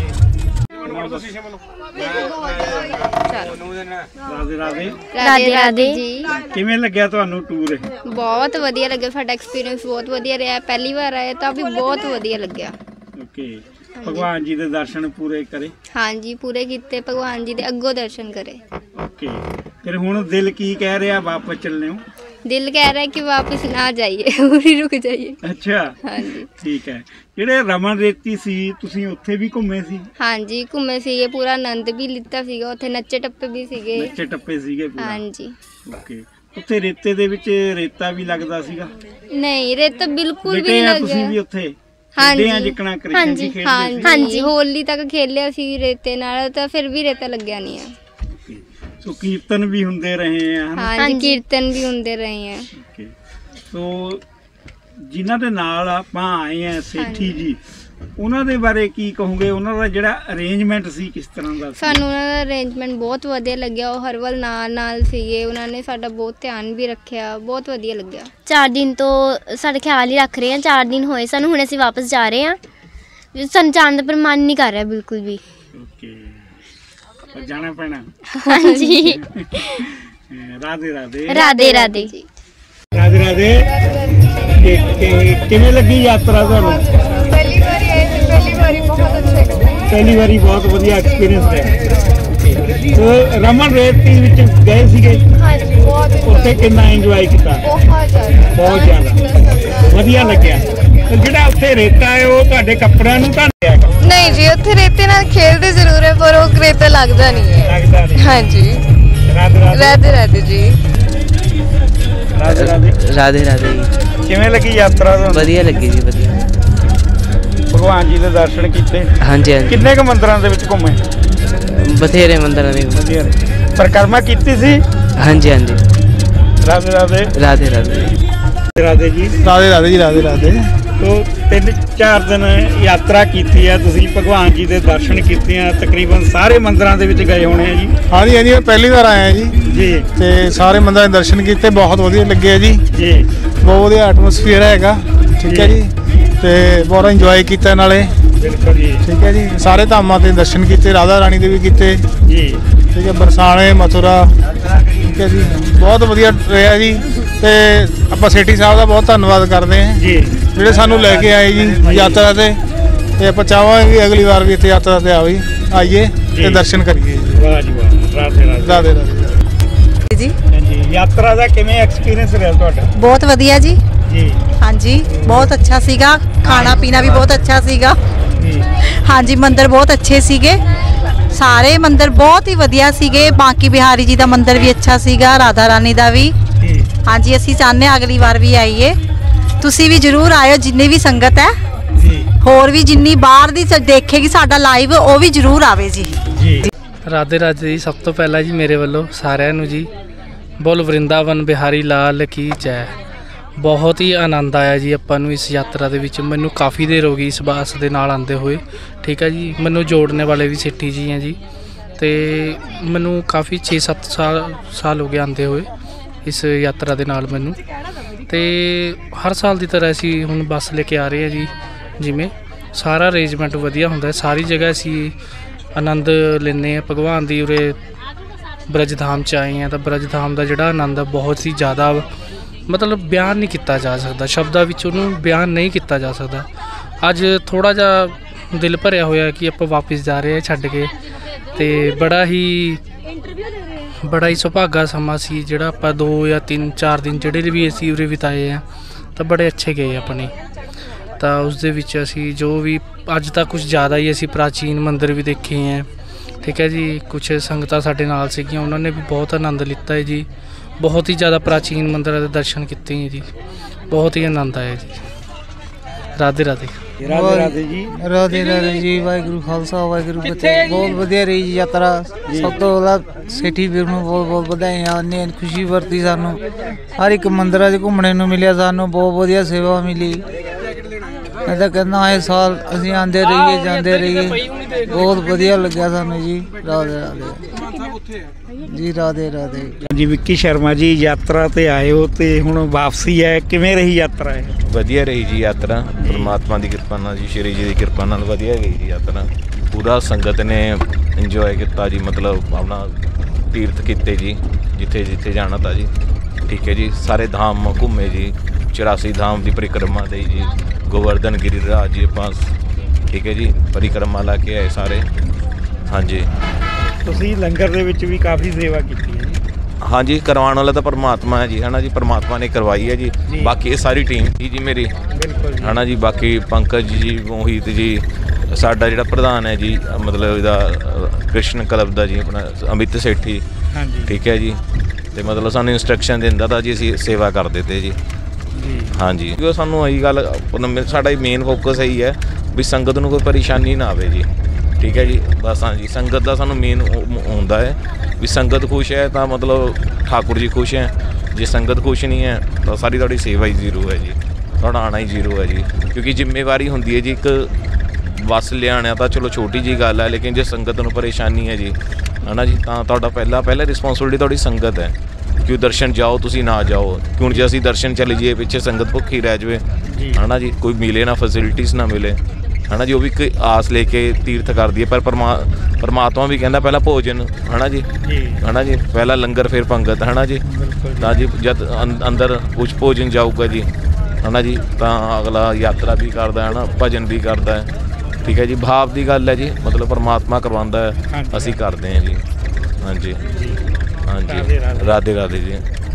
राधे राधे। राधे राधे जी। किवें लग्या ਤੁਹਾਨੂੰ ਟੂਰ? ਬਹੁਤ ਵਧੀਆ ਲੱਗਿਆ, ਸਾਡਾ ਐਕਸਪੀਰੀਅੰਸ ਬਹੁਤ ਵਧੀਆ ਰਿਹਾ, ਪਹਿਲੀ ਵਾਰ ਆਏ ਤਾਂ ਵੀ ਬਹੁਤ ਵਧੀਆ ਲੱਗਿਆ। ਓਕੇ। ਭਗਵਾਨ ਜੀ ਦੇ ਦਰਸ਼ਨ ਪੂਰੇ ਕਰੇ? ਹਾਂਜੀ ਪੂਰੇ ਕੀਤੇ, ਭਗਵਾਨ ਜੀ ਦੇ ਅੱਗੋਂ ਦਰਸ਼ਨ ਕਰੇ। ਓਕੇ। ਫਿਰ ਹੁਣ ਦਿਲ ਕੀ ਕਹਿ ਰਿਹਾ ਵਾਪਸ ਚੱਲਨੇ ਹੋ? ਦਿਲ ਕਹਿ ਰਿਹਾ ਕਿ ਵਾਪਸ ਨਾ ਜਾਈਏ, ਉਰੀ ਰੁਕ ਜਾਈਏ। ਅੱਛਾ ਹਾਂਜੀ ਠੀਕ ਹੈ। ਜਿਹੜੇ ਰਮਨ ਰੇਤੀ ਸੀ ਤੁਸੀਂ ਉੱਥੇ ਵੀ ਘੁੰਮੇ ਸੀ? ਹਾਂਜੀ ਘੁੰਮੇ ਸੀਗੇ, ਪੂਰਾ ਆਨੰਦ ਵੀ ਲਿੱਤਾ ਸੀਗਾ, ਉੱਥੇ ਨੱਚੇ ਟੱਪੇ ਵੀ ਸੀਗੇ। ਨੱਚੇ ਟੱਪੇ ਸੀਗੇ ਪੂਰਾ? ਹਾਂਜੀ। ਓਕੇ। ਉੱਥੇ ਰੇਤੇ ਦੇ ਵਿੱਚ ਰੇਤਾ ਵੀ ਲੱਗਦਾ ਸੀਗਾ? ਨਹੀਂ ਰੇਤਾ ਬਿਲਕੁਲ ਵੀ ਨਹੀਂ ਲੱਗਿਆ। ਤੁਸੀਂ ਵੀ ਉੱਥੇ? ਹਾਂਜੀ ਹਾਂਜੀ ਹੋਲੀ ਤੱਕ ਖੇਲਿਆ ਸੀ ਰੇਤੇ ਨਾਲ, ਤਾਂ ਫਿਰ ਵੀ ਰੇਤਾ ਲੱਗਿਆ ਨਹੀਂ ਹੈ। ਸੋ ਕੀਰਤਨ ਵੀ ਹੁੰਦੇ ਰਹੇ ਆ? ਹਾਂਜੀ ਕੀਰਤਨ ਵੀ ਹੁੰਦੇ ਰਹੇ ਆ। ਸੋ ਜਿਨ੍ਹਾਂ ਦੇ ਨਾਲ ਆਪਾਂ ਆਏ ਆ ਸੇਠੀ ਜੀ, ਉਹਨਾਂ ਦੇ ਬਾਰੇ ਕੀ ਕਹੋਗੇ? ਉਹਨਾਂ ਦਾ ਜਿਹੜਾ ਅਰੇਂਜਮੈਂਟ ਸੀ ਕਿਸ ਤਰ੍ਹਾਂ ਦਾ ਸੀ? ਸਾਨੂੰ ਉਹਨਾਂ ਦਾ ਅਰੇਂਜਮੈਂਟ ਬਹੁਤ ਵਧੀਆ ਲੱਗਿਆ, ਉਹ ਹਰ ਵੱਲ ਨਾਲ ਸੀਗੇ, ਉਹਨਾਂ ਨੇ ਸਾਡਾ ਬਹੁਤ ਧਿਆਨ ਵੀ ਰੱਖਿਆ, ਬਹੁਤ ਵਧੀਆ ਲੱਗਿਆ। 4 ਦਿਨ ਤੋਂ ਸਾਡੇ ਖਿਆਲ ਹੀ ਰੱਖ ਰਹੇ ਹਾਂ, 4 ਦਿਨ ਹੋਏ ਸਾਨੂੰ, ਹੁਣ ਅਸੀਂ ਵਾਪਸ ਜਾ ਰਹੇ ਹਾਂ, ਸਾਨੂੰ ਜਾਣ ਦਾ ਪਰ ਮਨ ਨਹੀਂ ਕਰ ਰਿਹਾ ਬਿਲਕੁਲ ਵੀ। ਓਕੇ। ਜਾਣਾ ਪੈਣਾ? ਹਾਂਜੀ। ਰਾਧੇ ਰਾਧੇ। ਰਾਧੇ ਰਾਧੇ ਜੀ। ਰਾਧੇ ਰਾਧੇ। ਕਿਵੇਂ ਲੱਗੀ ਯਾਤਰਾ ਤੁਹਾਨੂੰ? ਪਹਿਲੀ ਵਾਰੀ ਆਏ ਸੀ, ਪਹਿਲੀ ਵਾਰੀ ਬਹੁਤ ਅੱਛਾ ਲੱਗਿਆ। ਪਹਿਲੀ ਵਾਰੀ ਬਹੁਤ ਵਧੀਆ ਐਕਸਪੀਰੀਅੰਸ ਰਿਹਾ। ਤੇ ਰਮਨ ਰੇਤੀ ਵਿੱਚ ਗਏ ਸੀਗੇ? ਹਾਂਜੀ ਬਹੁਤ। ਉੱਥੇ ਕਿੰਨਾ ਇੰਜੋਏ ਕੀਤਾ? ਬਹੁਤ ਜ਼ਿਆਦਾ ਵਧੀਆ ਲੱਗਿਆ। ਤੇ ਜਿਹੜਾ ਉੱਥੇ ਰੇਤਾ ਹੈ ਉਹ ਤੁਹਾਡੇ ਕੱਪੜਿਆਂ ਨੂੰ ਤਾਂ ਨਹੀਂ ਜੀ, ਉੱਥੇ ਰੇਤੇ ਨਾਲ ਖੇਲਦੇ ਜ਼ਰੂਰ ਹੈ ਪਰ ਉਹ ਰੇਤਾ ਲੱਗਦਾ ਨਹੀਂ ਹੈ। ਲੱਗਦਾ ਨਹੀਂ? ਹਾਂਜੀ। ਰਾਧੇ ਰਾਧੇ ਜੀ। ਰਾਧੇ ਰਾਧੇ। ਰਾਧੇ ਰਾਧੇ ਜੀ। ਕਿਵੇਂ ਲੱਗੀ ਯਾਤਰਾ ਤੁਹਾਨੂੰ? ਵਧੀਆ ਲੱਗੀ ਜੀ, ਵਧੀਆ। ਭਗਵਾਨ ਜੀ ਦੇ ਦਰਸ਼ਨ ਕੀਤੇ? ਹਾਂਜੀ ਹਾਂਜੀ। ਕਿੰਨੇ ਕੁ ਮੰਦਰਾਂ ਦੇ ਵਿੱਚ ਘੁੰਮੇ? ਬਥੇਰੇ ਮੰਦਰਾਂ ਦੇ। ਵਧੀਆ। ਪਰਿਕਰਮਾ ਕੀਤੀ ਸੀ? ਹਾਂਜੀ ਹਾਂਜੀ। ਰਾਧੇ ਰਾਧੇ। ਰਾਧੇ ਰਾਧੇ। ਰਾਧੇ ਜੀ। ਰਾਧੇ ਰਾਧੇ ਜੀ। ਰਾਧੇ ਰਾਧੇ। तो 3-4 दिन यात्रा की है, तुसीं भगवान जी के दर्शन किए हैं, तकरीबन सारे मंदिरों के गए होने जी? हाँ जी हाँ जी, पहली बार आए हैं जी। तो सारे मंदिर दर्शन किए, बहुत वधिया लगे जी। बहुत वधिया एटमोसफेयर है, ठीक है जी। ਤੇ ਬਹੁਤ ਇੰਜੋਏ ਕੀਤਾ ਨਾਲੇ। ਬਿਲਕੁਲ ਜੀ। ਠੀਕ ਹੈ ਜੀ, ਸਾਰੇ ਧਾਮਾਂ ਤੇ ਦਰਸ਼ਨ ਕੀਤੇ, ਰਾਧਾ ਰਾਣੀ ਦੇ ਵੀ ਕੀਤੇ ਜੀ। ਠੀਕ ਹੈ, ਬਰਸਾਣੇ, ਮਥੁਰਾ। ਠੀਕ ਹੈ ਜੀ, ਬਹੁਤ ਵਧੀਆ ਰਿਹਾ ਜੀ। ਤੇ ਆਪਾਂ ਸੇਠੀ ਸਾਹਿਬ ਦਾ ਬਹੁਤ ਧੰਨਵਾਦ ਕਰਦੇ ਹਾਂ ਜੀ, ਜਿਹੜੇ ਸਾਨੂੰ ਲੈ ਕੇ ਆਏ ਜੀ ਯਾਤਰਾ ਤੇ ਆਪਾਂ ਚਾਹਾਂਗੇ ਵੀ ਅਗਲੀ ਵਾਰ ਵੀ ਇੱਥੇ ਯਾਤਰਾ ਤੇ ਆਈਏ ਤੇ ਦਰਸ਼ਨ ਕਰੀਏ ਜੀ। ਵਾਹ ਜੀ ਵਾਹ, ਰਾਧੇ ਰਾਧੇ ਰਾਧੇ ਜੀ। ਹਾਂਜੀ, ਯਾਤਰਾ ਦਾ ਕਿਵੇਂ ਐਕਸਪੀਰੀਅੰਸ ਰਿਹਾ ਤੁਹਾਡਾ? ਬਹੁਤ ਵਧੀਆ ਜੀ। ਜੀ ਹਾਂਜੀ, ਬਹੁਤ ਅੱਛਾ ਸੀਗਾ, ਖਾਣਾ ਪੀਣਾ ਵੀ ਬਹੁਤ ਅੱਛਾ ਸੀਗਾ। ਹਾਂਜੀ, ਮੰਦਿਰ ਬਹੁਤ ਅੱਛੇ ਸੀਗੇ, ਸਾਰੇ ਮੰਦਿਰ ਬਹੁਤ ਹੀ ਵਧੀਆ ਸੀਗੇ। ਬਾਂਕੀ ਬਿਹਾਰੀ ਜੀ ਦਾ ਮੰਦਿਰ ਵੀ ਅੱਛਾ ਸੀਗਾ, ਰਾਧਾ ਰਾਣੀ ਦਾ ਵੀ। ਹਾਂਜੀ, ਅਸੀਂ ਚਾਹੁੰਦੇ ਹਾਂ ਅਗਲੀ ਵਾਰ ਵੀ ਆਈਏ। ਤੁਸੀਂ ਵੀ ਜ਼ਰੂਰ ਆਇਓ, ਜਿੰਨੀ ਵੀ ਸੰਗਤ ਹੈ, ਹੋਰ ਵੀ ਜਿੰਨੀ ਬਾਹਰ ਦੀ ਦੇਖੇਗੀ ਸਾਡਾ ਲਾਈਵ, ਉਹ ਵੀ ਜ਼ਰੂਰ ਆਵੇ ਜੀ। ਰਾਧੇ ਰਾਧੇ ਜੀ। ਸਭ ਤੋਂ ਪਹਿਲਾਂ ਜੀ ਮੇਰੇ ਵੱਲੋਂ ਸਾਰਿਆਂ ਨੂੰ ਜੀ ਬੋਲ ਵਰਿੰਦਾਵਨ ਬਿਹਾਰੀ ਲਾਲ ਕੀ ਜੈ। ਬਹੁਤ ਹੀ ਆਨੰਦ ਆਇਆ ਜੀ ਆਪਾਂ ਨੂੰ ਇਸ ਯਾਤਰਾ ਦੇ ਵਿੱਚ। ਮੈਨੂੰ ਕਾਫੀ ਦੇਰ ਹੋ ਗਈ ਇਸ ਬੱਸ ਦੇ ਨਾਲ ਆਉਂਦੇ ਹੋਏ। ਠੀਕ ਹੈ ਜੀ, ਮੈਨੂੰ ਜੋੜਨੇ ਵਾਲੇ ਵੀ ਸੇਠੀ ਜੀ ਹੈ ਜੀ, ਅਤੇ ਮੈਨੂੰ ਕਾਫੀ 6-7 ਸਾਲ ਹੋ ਗਏ ਆਉਂਦੇ ਹੋਏ ਇਸ ਯਾਤਰਾ ਦੇ ਨਾਲ ਮੈਨੂੰ। ਅਤੇ ਹਰ ਸਾਲ ਦੀ ਤਰ੍ਹਾਂ ਅਸੀਂ ਹੁਣ ਬੱਸ ਲੈ ਕੇ ਆ ਰਹੇ ਹਾਂ ਜੀ। ਜਿਵੇਂ ਸਾਰਾ ਅਰੇਂਜਮੈਂਟ ਵਧੀਆ ਹੁੰਦਾ, ਸਾਰੀ ਜਗ੍ਹਾ ਅਸੀਂ ਆਨੰਦ ਲੈਂਦੇ ਹਾਂ ਭਗਵਾਨ ਦੀ। ਉਰੇ ਬ੍ਰਜ ਧਾਮ 'ਚ ਆਏ ਹਾਂ ਤਾਂ ਬ੍ਰਜ ਧਾਮ ਦਾ ਜਿਹੜਾ ਆਨੰਦ ਆ ਬਹੁਤ ਹੀ ਜ਼ਿਆਦਾ, ਮਤਲਬ ਬਿਆਨ ਨਹੀਂ ਕੀਤਾ ਜਾ ਸਕਦਾ, ਸ਼ਬਦਾਂ ਵਿੱਚ ਉਹਨੂੰ ਬਿਆਨ ਨਹੀਂ ਕੀਤਾ ਜਾ ਸਕਦਾ। ਅੱਜ ਥੋੜ੍ਹਾ ਜਿਹਾ ਦਿਲ ਭਰਿਆ ਹੋਇਆ ਕਿ ਆਪਾਂ ਵਾਪਸ ਜਾ ਰਹੇ ਹਾਂ ਛੱਡ ਕੇ, ਅਤੇ ਬੜਾ ਹੀ ਸੁਭਾਗਾ ਸਮਾਂ ਸੀ ਜਿਹੜਾ ਆਪਾਂ 2 ਜਾਂ 3-4 ਦਿਨ ਜਿਹੜੇ ਵੀ ਅਸੀਂ ਉਰੇ ਬਿਤਾਏ ਆ ਤਾਂ ਬੜੇ ਅੱਛੇ ਗਏ ਆਪਣੇ। ਤਾਂ ਉਸ ਦੇ ਵਿੱਚ ਅਸੀਂ ਜੋ ਵੀ ਅੱਜ ਤਾਂ ਕੁਝ ਜ਼ਿਆਦਾ ਹੀ ਅਸੀਂ ਪ੍ਰਾਚੀਨ ਮੰਦਿਰ ਵੀ ਦੇਖੇ ਹੈ। ਠੀਕ ਹੈ ਜੀ, ਕੁਛ ਸੰਗਤਾਂ ਸਾਡੇ ਨਾਲ ਸੀਗੀਆਂ, ਉਹਨਾਂ ਨੇ ਵੀ ਬਹੁਤ ਆਨੰਦ ਲਿੱਤਾ ਹੈ ਜੀ। ਬਹੁਤ ਹੀ ਜ਼ਿਆਦਾ ਪ੍ਰਾਚੀਨ ਮੰਦਿਰਾਂ ਦੇ ਦਰਸ਼ਨ ਕੀਤੇ ਹੈ ਜੀ, ਬਹੁਤ ਹੀ ਆਨੰਦ ਆਇਆ ਜੀ। ਰਾਧੇ ਰਾਧੇ। ਰਾਧੇ ਰਾਧੇ ਜੀ। ਰਾਧੇ ਰਾਧੇ ਜੀ। ਵਾਹਿਗੁਰੂ ਖਾਲਸਾ ਵਾਹਿਗੁਰੂ ਫਤਿਹ। ਬਹੁਤ ਵਧੀਆ ਰਹੀ ਜੀ ਯਾਤਰਾ। ਸਭ ਤੋਂ ਪਹਿਲਾਂ ਸੇਠੀ ਵੀਰ ਨੂੰ ਬਹੁਤ ਬਹੁਤ ਵਧਾਈਆਂ। ਉਹਨੇ ਖੁਸ਼ੀ ਵਰਤੀ ਸਾਨੂੰ, ਹਰ ਇੱਕ ਮੰਦਿਰਾਂ 'ਚ ਘੁੰਮਣੇ ਨੂੰ ਮਿਲਿਆ, ਸਾਨੂੰ ਬਹੁਤ ਵਧੀਆ ਸੇਵਾ ਮਿਲੀ। ਮੈਂ ਤਾਂ ਕਹਿੰਦਾ ਆਏ ਸਾਲ ਅਸੀਂ ਆਉਂਦੇ ਰਹੀਏ, ਜਾਂਦੇ ਰਹੀਏ, ਬਹੁਤ ਵਧੀਆ ਲੱਗਿਆ ਸਾਨੂੰ ਜੀ। ਰਾਧੇ ਰਾਧੇ ਜੀ। ਰਾਧੇ ਰਾਧੇ ਜੀ। ਵਿੱਕੀ ਸ਼ਰਮਾ ਜੀ, ਯਾਤਰਾ ਤੇ ਆਏ ਹੋ ਤੇ ਹੁਣ ਵਾਪਸੀ ਹੈ, ਕਿਵੇਂ ਰਹੀ ਯਾਤਰਾ? ਹੈ ਵਧੀਆ ਰਹੀ ਜੀ ਯਾਤਰਾ, ਪਰਮਾਤਮਾ ਦੀ ਕਿਰਪਾ ਨਾਲ ਜੀ, ਸ਼੍ਰੀ ਜੀ ਦੀ ਕਿਰਪਾ ਨਾਲ ਵਧੀਆ ਗਈ ਜੀ ਯਾਤਰਾ। ਪੂਰਾ ਸੰਗਤ ਨੇ ਇੰਜੋਏ ਕੀਤਾ ਜੀ, ਮਤਲਬ ਆਪਣਾ ਤੀਰਥ ਕੀਤੇ ਜੀ, ਜਿੱਥੇ ਜਿੱਥੇ ਜਾਣਾ ਤਾ ਜੀ। ਠੀਕ ਹੈ ਜੀ, ਸਾਰੇ ਧਾਮ ਘੁੰਮੇ ਜੀ, 84 ਧਾਮ ਦੀ ਪਰਿਕਰਮਾ ਦੇ ਜੀ, ਗੋਵਰਧਨ ਗਿਰੀਰਾਜ ਜੀ ਆਪਾਂ। ਠੀਕ ਹੈ ਜੀ, ਪਰਿਕਰਮਾ ਲਾ ਕੇ ਆਏ ਸਾਰੇ। ਹਾਂਜੀ, ਤੁਸੀਂ ਲੰਗਰ ਦੇ ਵਿੱਚ ਵੀ ਕਾਫੀ ਸੇਵਾ ਕੀਤੀ ਹੈ ਜੀ। ਹਾਂਜੀ, ਕਰਵਾਉਣ ਵਾਲਾ ਤਾਂ ਪਰਮਾਤਮਾ ਹੈ ਜੀ, ਹੈ ਨਾ ਜੀ, ਪਰਮਾਤਮਾ ਨੇ ਕਰਵਾਈ ਹੈ ਜੀ। ਬਾਕੀ ਇਹ ਸਾਰੀ ਟੀਮ ਸੀ ਜੀ ਮੇਰੀ, ਹੈ ਨਾ ਜੀ। ਬਾਕੀ ਪੰਕਜ ਜੀ, ਮੋਹਿਤ ਜੀ, ਸਾਡਾ ਜਿਹੜਾ ਪ੍ਰਧਾਨ ਹੈ ਜੀ, ਮਤਲਬ ਇਹਦਾ ਕ੍ਰਿਸ਼ਨ ਕਲੱਬ ਦਾ ਜੀ ਆਪਣਾ ਅਮਿਤ ਸੇਠੀ। ਠੀਕ ਹੈ ਜੀ, ਅਤੇ ਮਤਲਬ ਸਾਨੂੰ ਇੰਸਟਰਕਸ਼ਨ ਦਿੰਦਾ ਤਾਂ ਜੀ, ਅਸੀਂ ਸੇਵਾ ਕਰਦੇ ਤੇ ਜੀ। ਹਾਂਜੀ, ਉਹ ਸਾਨੂੰ ਇਹੀ ਗੱਲ, ਸਾਡਾ ਮੇਨ ਫੋਕਸ ਇਹੀ ਹੈ ਵੀ ਸੰਗਤ ਨੂੰ ਕੋਈ ਪਰੇਸ਼ਾਨੀ ਨਾ ਆਵੇ ਜੀ। ਠੀਕ ਹੈ ਜੀ, ਬਸ। ਹਾਂਜੀ, ਸੰਗਤ ਦਾ ਸਾਨੂੰ ਮੇਨ ਹੁੰਦਾ ਹੈ ਵੀ ਸੰਗਤ ਖੁਸ਼ ਹੈ ਤਾਂ ਮਤਲਬ ਠਾਕੁਰ ਜੀ ਖੁਸ਼ ਹੈ। ਜੇ ਸੰਗਤ ਖੁਸ਼ ਨਹੀਂ ਹੈ ਤਾਂ ਸਾਰੀ ਤੁਹਾਡੀ ਸੇਵਾ ਹੀ ਜ਼ੀਰੋ ਹੈ ਜੀ, ਤੁਹਾਡਾ ਆਉਣਾ ਹੀ ਜ਼ੀਰੋ ਹੈ ਜੀ। ਕਿਉਂਕਿ ਜ਼ਿੰਮੇਵਾਰੀ ਹੁੰਦੀ ਹੈ ਜੀ, ਇੱਕ ਬੱਸ ਲਿਆਉਣਾ ਤਾਂ ਚਲੋ ਛੋਟੀ ਜਿਹੀ ਗੱਲ ਹੈ, ਲੇਕਿਨ ਜੇ ਸੰਗਤ ਨੂੰ ਪਰੇਸ਼ਾਨੀ ਹੈ ਜੀ, ਹੈ ਨਾ ਜੀ, ਤਾਂ ਤੁਹਾਡਾ ਪਹਿਲਾ ਰਿਸਪੌਂਸਿਬਿਲਿਟੀ ਤੁਹਾਡੀ ਸੰਗਤ ਹੈ। ਕਿਉਂ ਦਰਸ਼ਨ ਜਾਓ ਤੁਸੀਂ ਨਾ ਜਾਓ, ਕਿਉਂ ਜੇ ਅਸੀਂ ਦਰਸ਼ਨ ਚਲੇ ਜਾਈਏ ਪਿੱਛੇ ਸੰਗਤ ਭੁੱਖੀ ਰਹਿ ਜਾਵੇ, ਹੈ ਨਾ ਜੀ, ਕੋਈ ਮਿਲੇ ਨਾ, ਫੈਸਿਲਿਟੀਜ਼ ਨਾ ਮਿਲੇ, ਹੈ ਨਾ ਜੀ। ਉਹ ਵੀ ਇੱਕ ਆਸ ਲੈ ਕੇ ਤੀਰਥ ਕਰਦੀ ਹੈ, ਪਰ ਪਰਮਾਤਮਾ ਵੀ ਕਹਿੰਦਾ ਪਹਿਲਾਂ ਭੋਜਨ, ਹੈ ਨਾ ਜੀ, ਹੈ ਨਾ ਜੀ, ਪਹਿਲਾਂ ਲੰਗਰ ਫਿਰ ਪੰਗਤ, ਹੈ ਨਾ ਜੀ। ਤਾਂ ਜੀ ਜਦ ਅੰਦਰ ਕੁਛ ਭੋਜਨ ਜਾਊਗਾ ਜੀ, ਹੈ ਨਾ ਜੀ, ਤਾਂ ਅਗਲਾ ਯਾਤਰਾ ਵੀ ਕਰਦਾ ਹੈ ਨਾ, ਭਜਨ ਵੀ ਕਰਦਾ ਹੈ। ਠੀਕ ਹੈ ਜੀ, ਭਾਵ ਦੀ ਗੱਲ ਹੈ ਜੀ, ਮਤਲਬ ਪਰਮਾਤਮਾ ਕਰਵਾਉਂਦਾ ਹੈ, ਅਸੀਂ ਕਰਦੇ ਹਾਂ ਜੀ। ਹਾਂਜੀ ਹਾਂਜੀ, ਰਾਧੇ ਰਾਧੇ ਜੀ।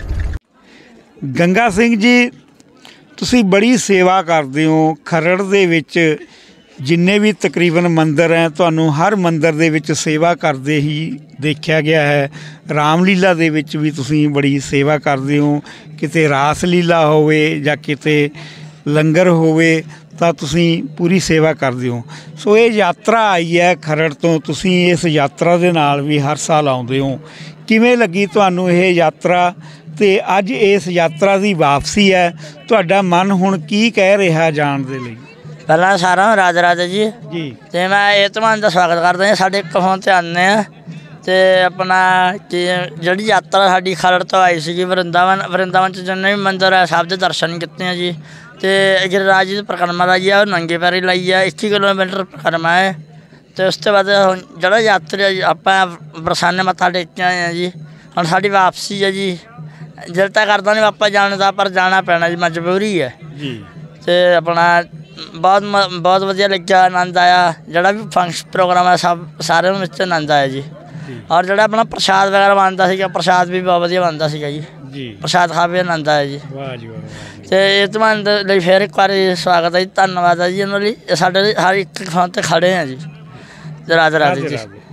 ਗੰਗਾ ਸਿੰਘ ਜੀ, ਤੁਸੀਂ ਬੜੀ ਸੇਵਾ ਕਰਦੇ ਹੋ ਖਰੜ ਦੇ ਵਿੱਚ। ਜਿੰਨੇ ਵੀ ਤਕਰੀਬਨ ਮੰਦਿਰ ਹੈ, ਤੁਹਾਨੂੰ ਹਰ ਮੰਦਿਰ ਦੇ ਵਿੱਚ ਸੇਵਾ ਕਰਦੇ ਹੀ ਦੇਖਿਆ ਗਿਆ ਹੈ। ਰਾਮਲੀਲਾ ਦੇ ਵਿੱਚ ਵੀ ਤੁਸੀਂ ਬੜੀ ਸੇਵਾ ਕਰਦੇ ਹੋ, ਕਿਤੇ ਰਾਸ ਲੀਲਾ ਹੋਵੇ ਜਾਂ ਕਿਤੇ ਲੰਗਰ ਹੋਵੇ ਤਾਂ ਤੁਸੀਂ ਪੂਰੀ ਸੇਵਾ ਕਰਦੇ ਹੋ। ਸੋ ਇਹ ਯਾਤਰਾ ਆਈ ਹੈ ਖਰੜ ਤੋਂ, ਤੁਸੀਂ ਇਸ ਯਾਤਰਾ ਦੇ ਨਾਲ ਵੀ ਹਰ ਸਾਲ ਆਉਂਦੇ ਹੋ। ਕਿਵੇਂ ਲੱਗੀ ਤੁਹਾਨੂੰ ਇਹ ਯਾਤਰਾ, ਅਤੇ ਅੱਜ ਇਸ ਯਾਤਰਾ ਦੀ ਵਾਪਸੀ ਹੈ, ਤੁਹਾਡਾ ਮਨ ਹੁਣ ਕੀ ਕਹਿ ਰਿਹਾ ਜਾਣ ਦੇ ਲਈ? ਪਹਿਲਾਂ ਸਾਰਿਆਂ ਨੂੰ ਰਾਧੇ ਰਾਧੇ ਜੀ। ਅਤੇ ਮੈਂ ਇਹ ਧਮਾਨ ਦਾ ਸਵਾਗਤ ਕਰਦਾ ਜੀ, ਸਾਡੇ ਇੱਕ ਫੋਨ 'ਤੇ ਆਉਂਦੇ ਹਾਂ। ਅਤੇ ਆਪਣਾ ਜਿਹੜੀ ਯਾਤਰਾ ਸਾਡੀ ਖਰੜ ਤੋਂ ਆਈ ਸੀਗੀ ਵਰਿੰਦਾਵਨ 'ਚ ਜਿੰਨੇ ਵੀ ਮੰਦਿਰ ਹੈ ਸਭ ਦੇ ਦਰਸ਼ਨ ਕੀਤੇ ਆ ਜੀ। ਤੇ ਗਿਰਿਰਾਜ ਦੀ ਪਰਿਕਰਮਾ ਲਾਈ ਆ, ਉਹ ਨੰਗੇ ਪੈਰੀ ਲਾਈ ਆ। 21 ਕਿਲੋਮੀਟਰ ਪਰਿਕਰਮਾ ਹੈ। ਤੇ ਉਸ ਤੋਂ ਬਾਅਦ ਹੁਣ ਜਿਹੜਾ ਯਾਤਰੀ ਆਪਾਂ ਬਰਸਾਨੇ ਮੱਥਾ ਟੇਕ ਕੇ ਆਏ ਹਾਂ ਜੀ। ਹੁਣ ਸਾਡੀ ਵਾਪਸੀ ਹੈ ਜੀ। ਦਿਲ ਤਾਂ ਕਰਦਾ ਨਹੀਂ ਆਪਾਂ ਜਾਣ ਦਾ, ਪਰ ਜਾਣਾ ਪੈਣਾ ਜੀ, ਮਜਬੂਰੀ ਹੈ ਜੀ। ਤੇ ਆਪਣਾ ਬਹੁਤ ਵਧੀਆ ਲੱਗਿਆ, ਆਨੰਦ ਆਇਆ। ਜਿਹੜਾ ਵੀ ਫੰਕਸ਼ਨ ਪ੍ਰੋਗਰਾਮ ਹੈ ਸਾਰਿਆਂ ਨੂੰ ਵਿੱਚ ਆਨੰਦ ਆਇਆ ਜੀ। ਔਰ ਜਿਹੜਾ ਆਪਣਾ ਪ੍ਰਸ਼ਾਦ ਵਗੈਰਾ ਬਣਦਾ ਸੀਗਾ, ਪ੍ਰਸ਼ਾਦ ਵੀ ਬਹੁਤ ਵਧੀਆ ਬਣਦਾ ਸੀਗਾ ਜੀ। ਪ੍ਰਸ਼ਾਦ ਖਾ ਕੇ ਆਨੰਦ ਆਇਆ ਜੀ। ਤੇ ਇਹ ਤੁਹਾਡੇ ਲਈ ਫਿਰ ਇੱਕ ਵਾਰੀ ਸਵਾਗਤ ਹੈ ਜੀ, ਧੰਨਵਾਦ ਹੈ ਜੀ ਉਹਨਾਂ ਲਈ। ਸਾਡੇ ਹਰ ਇੱਕ ਥਾਂ 'ਤੇ ਖੜ੍ਹੇ ਹਾਂ ਜੀ। ਰਾਧੇ ਰਾਧੇ ਜੀ।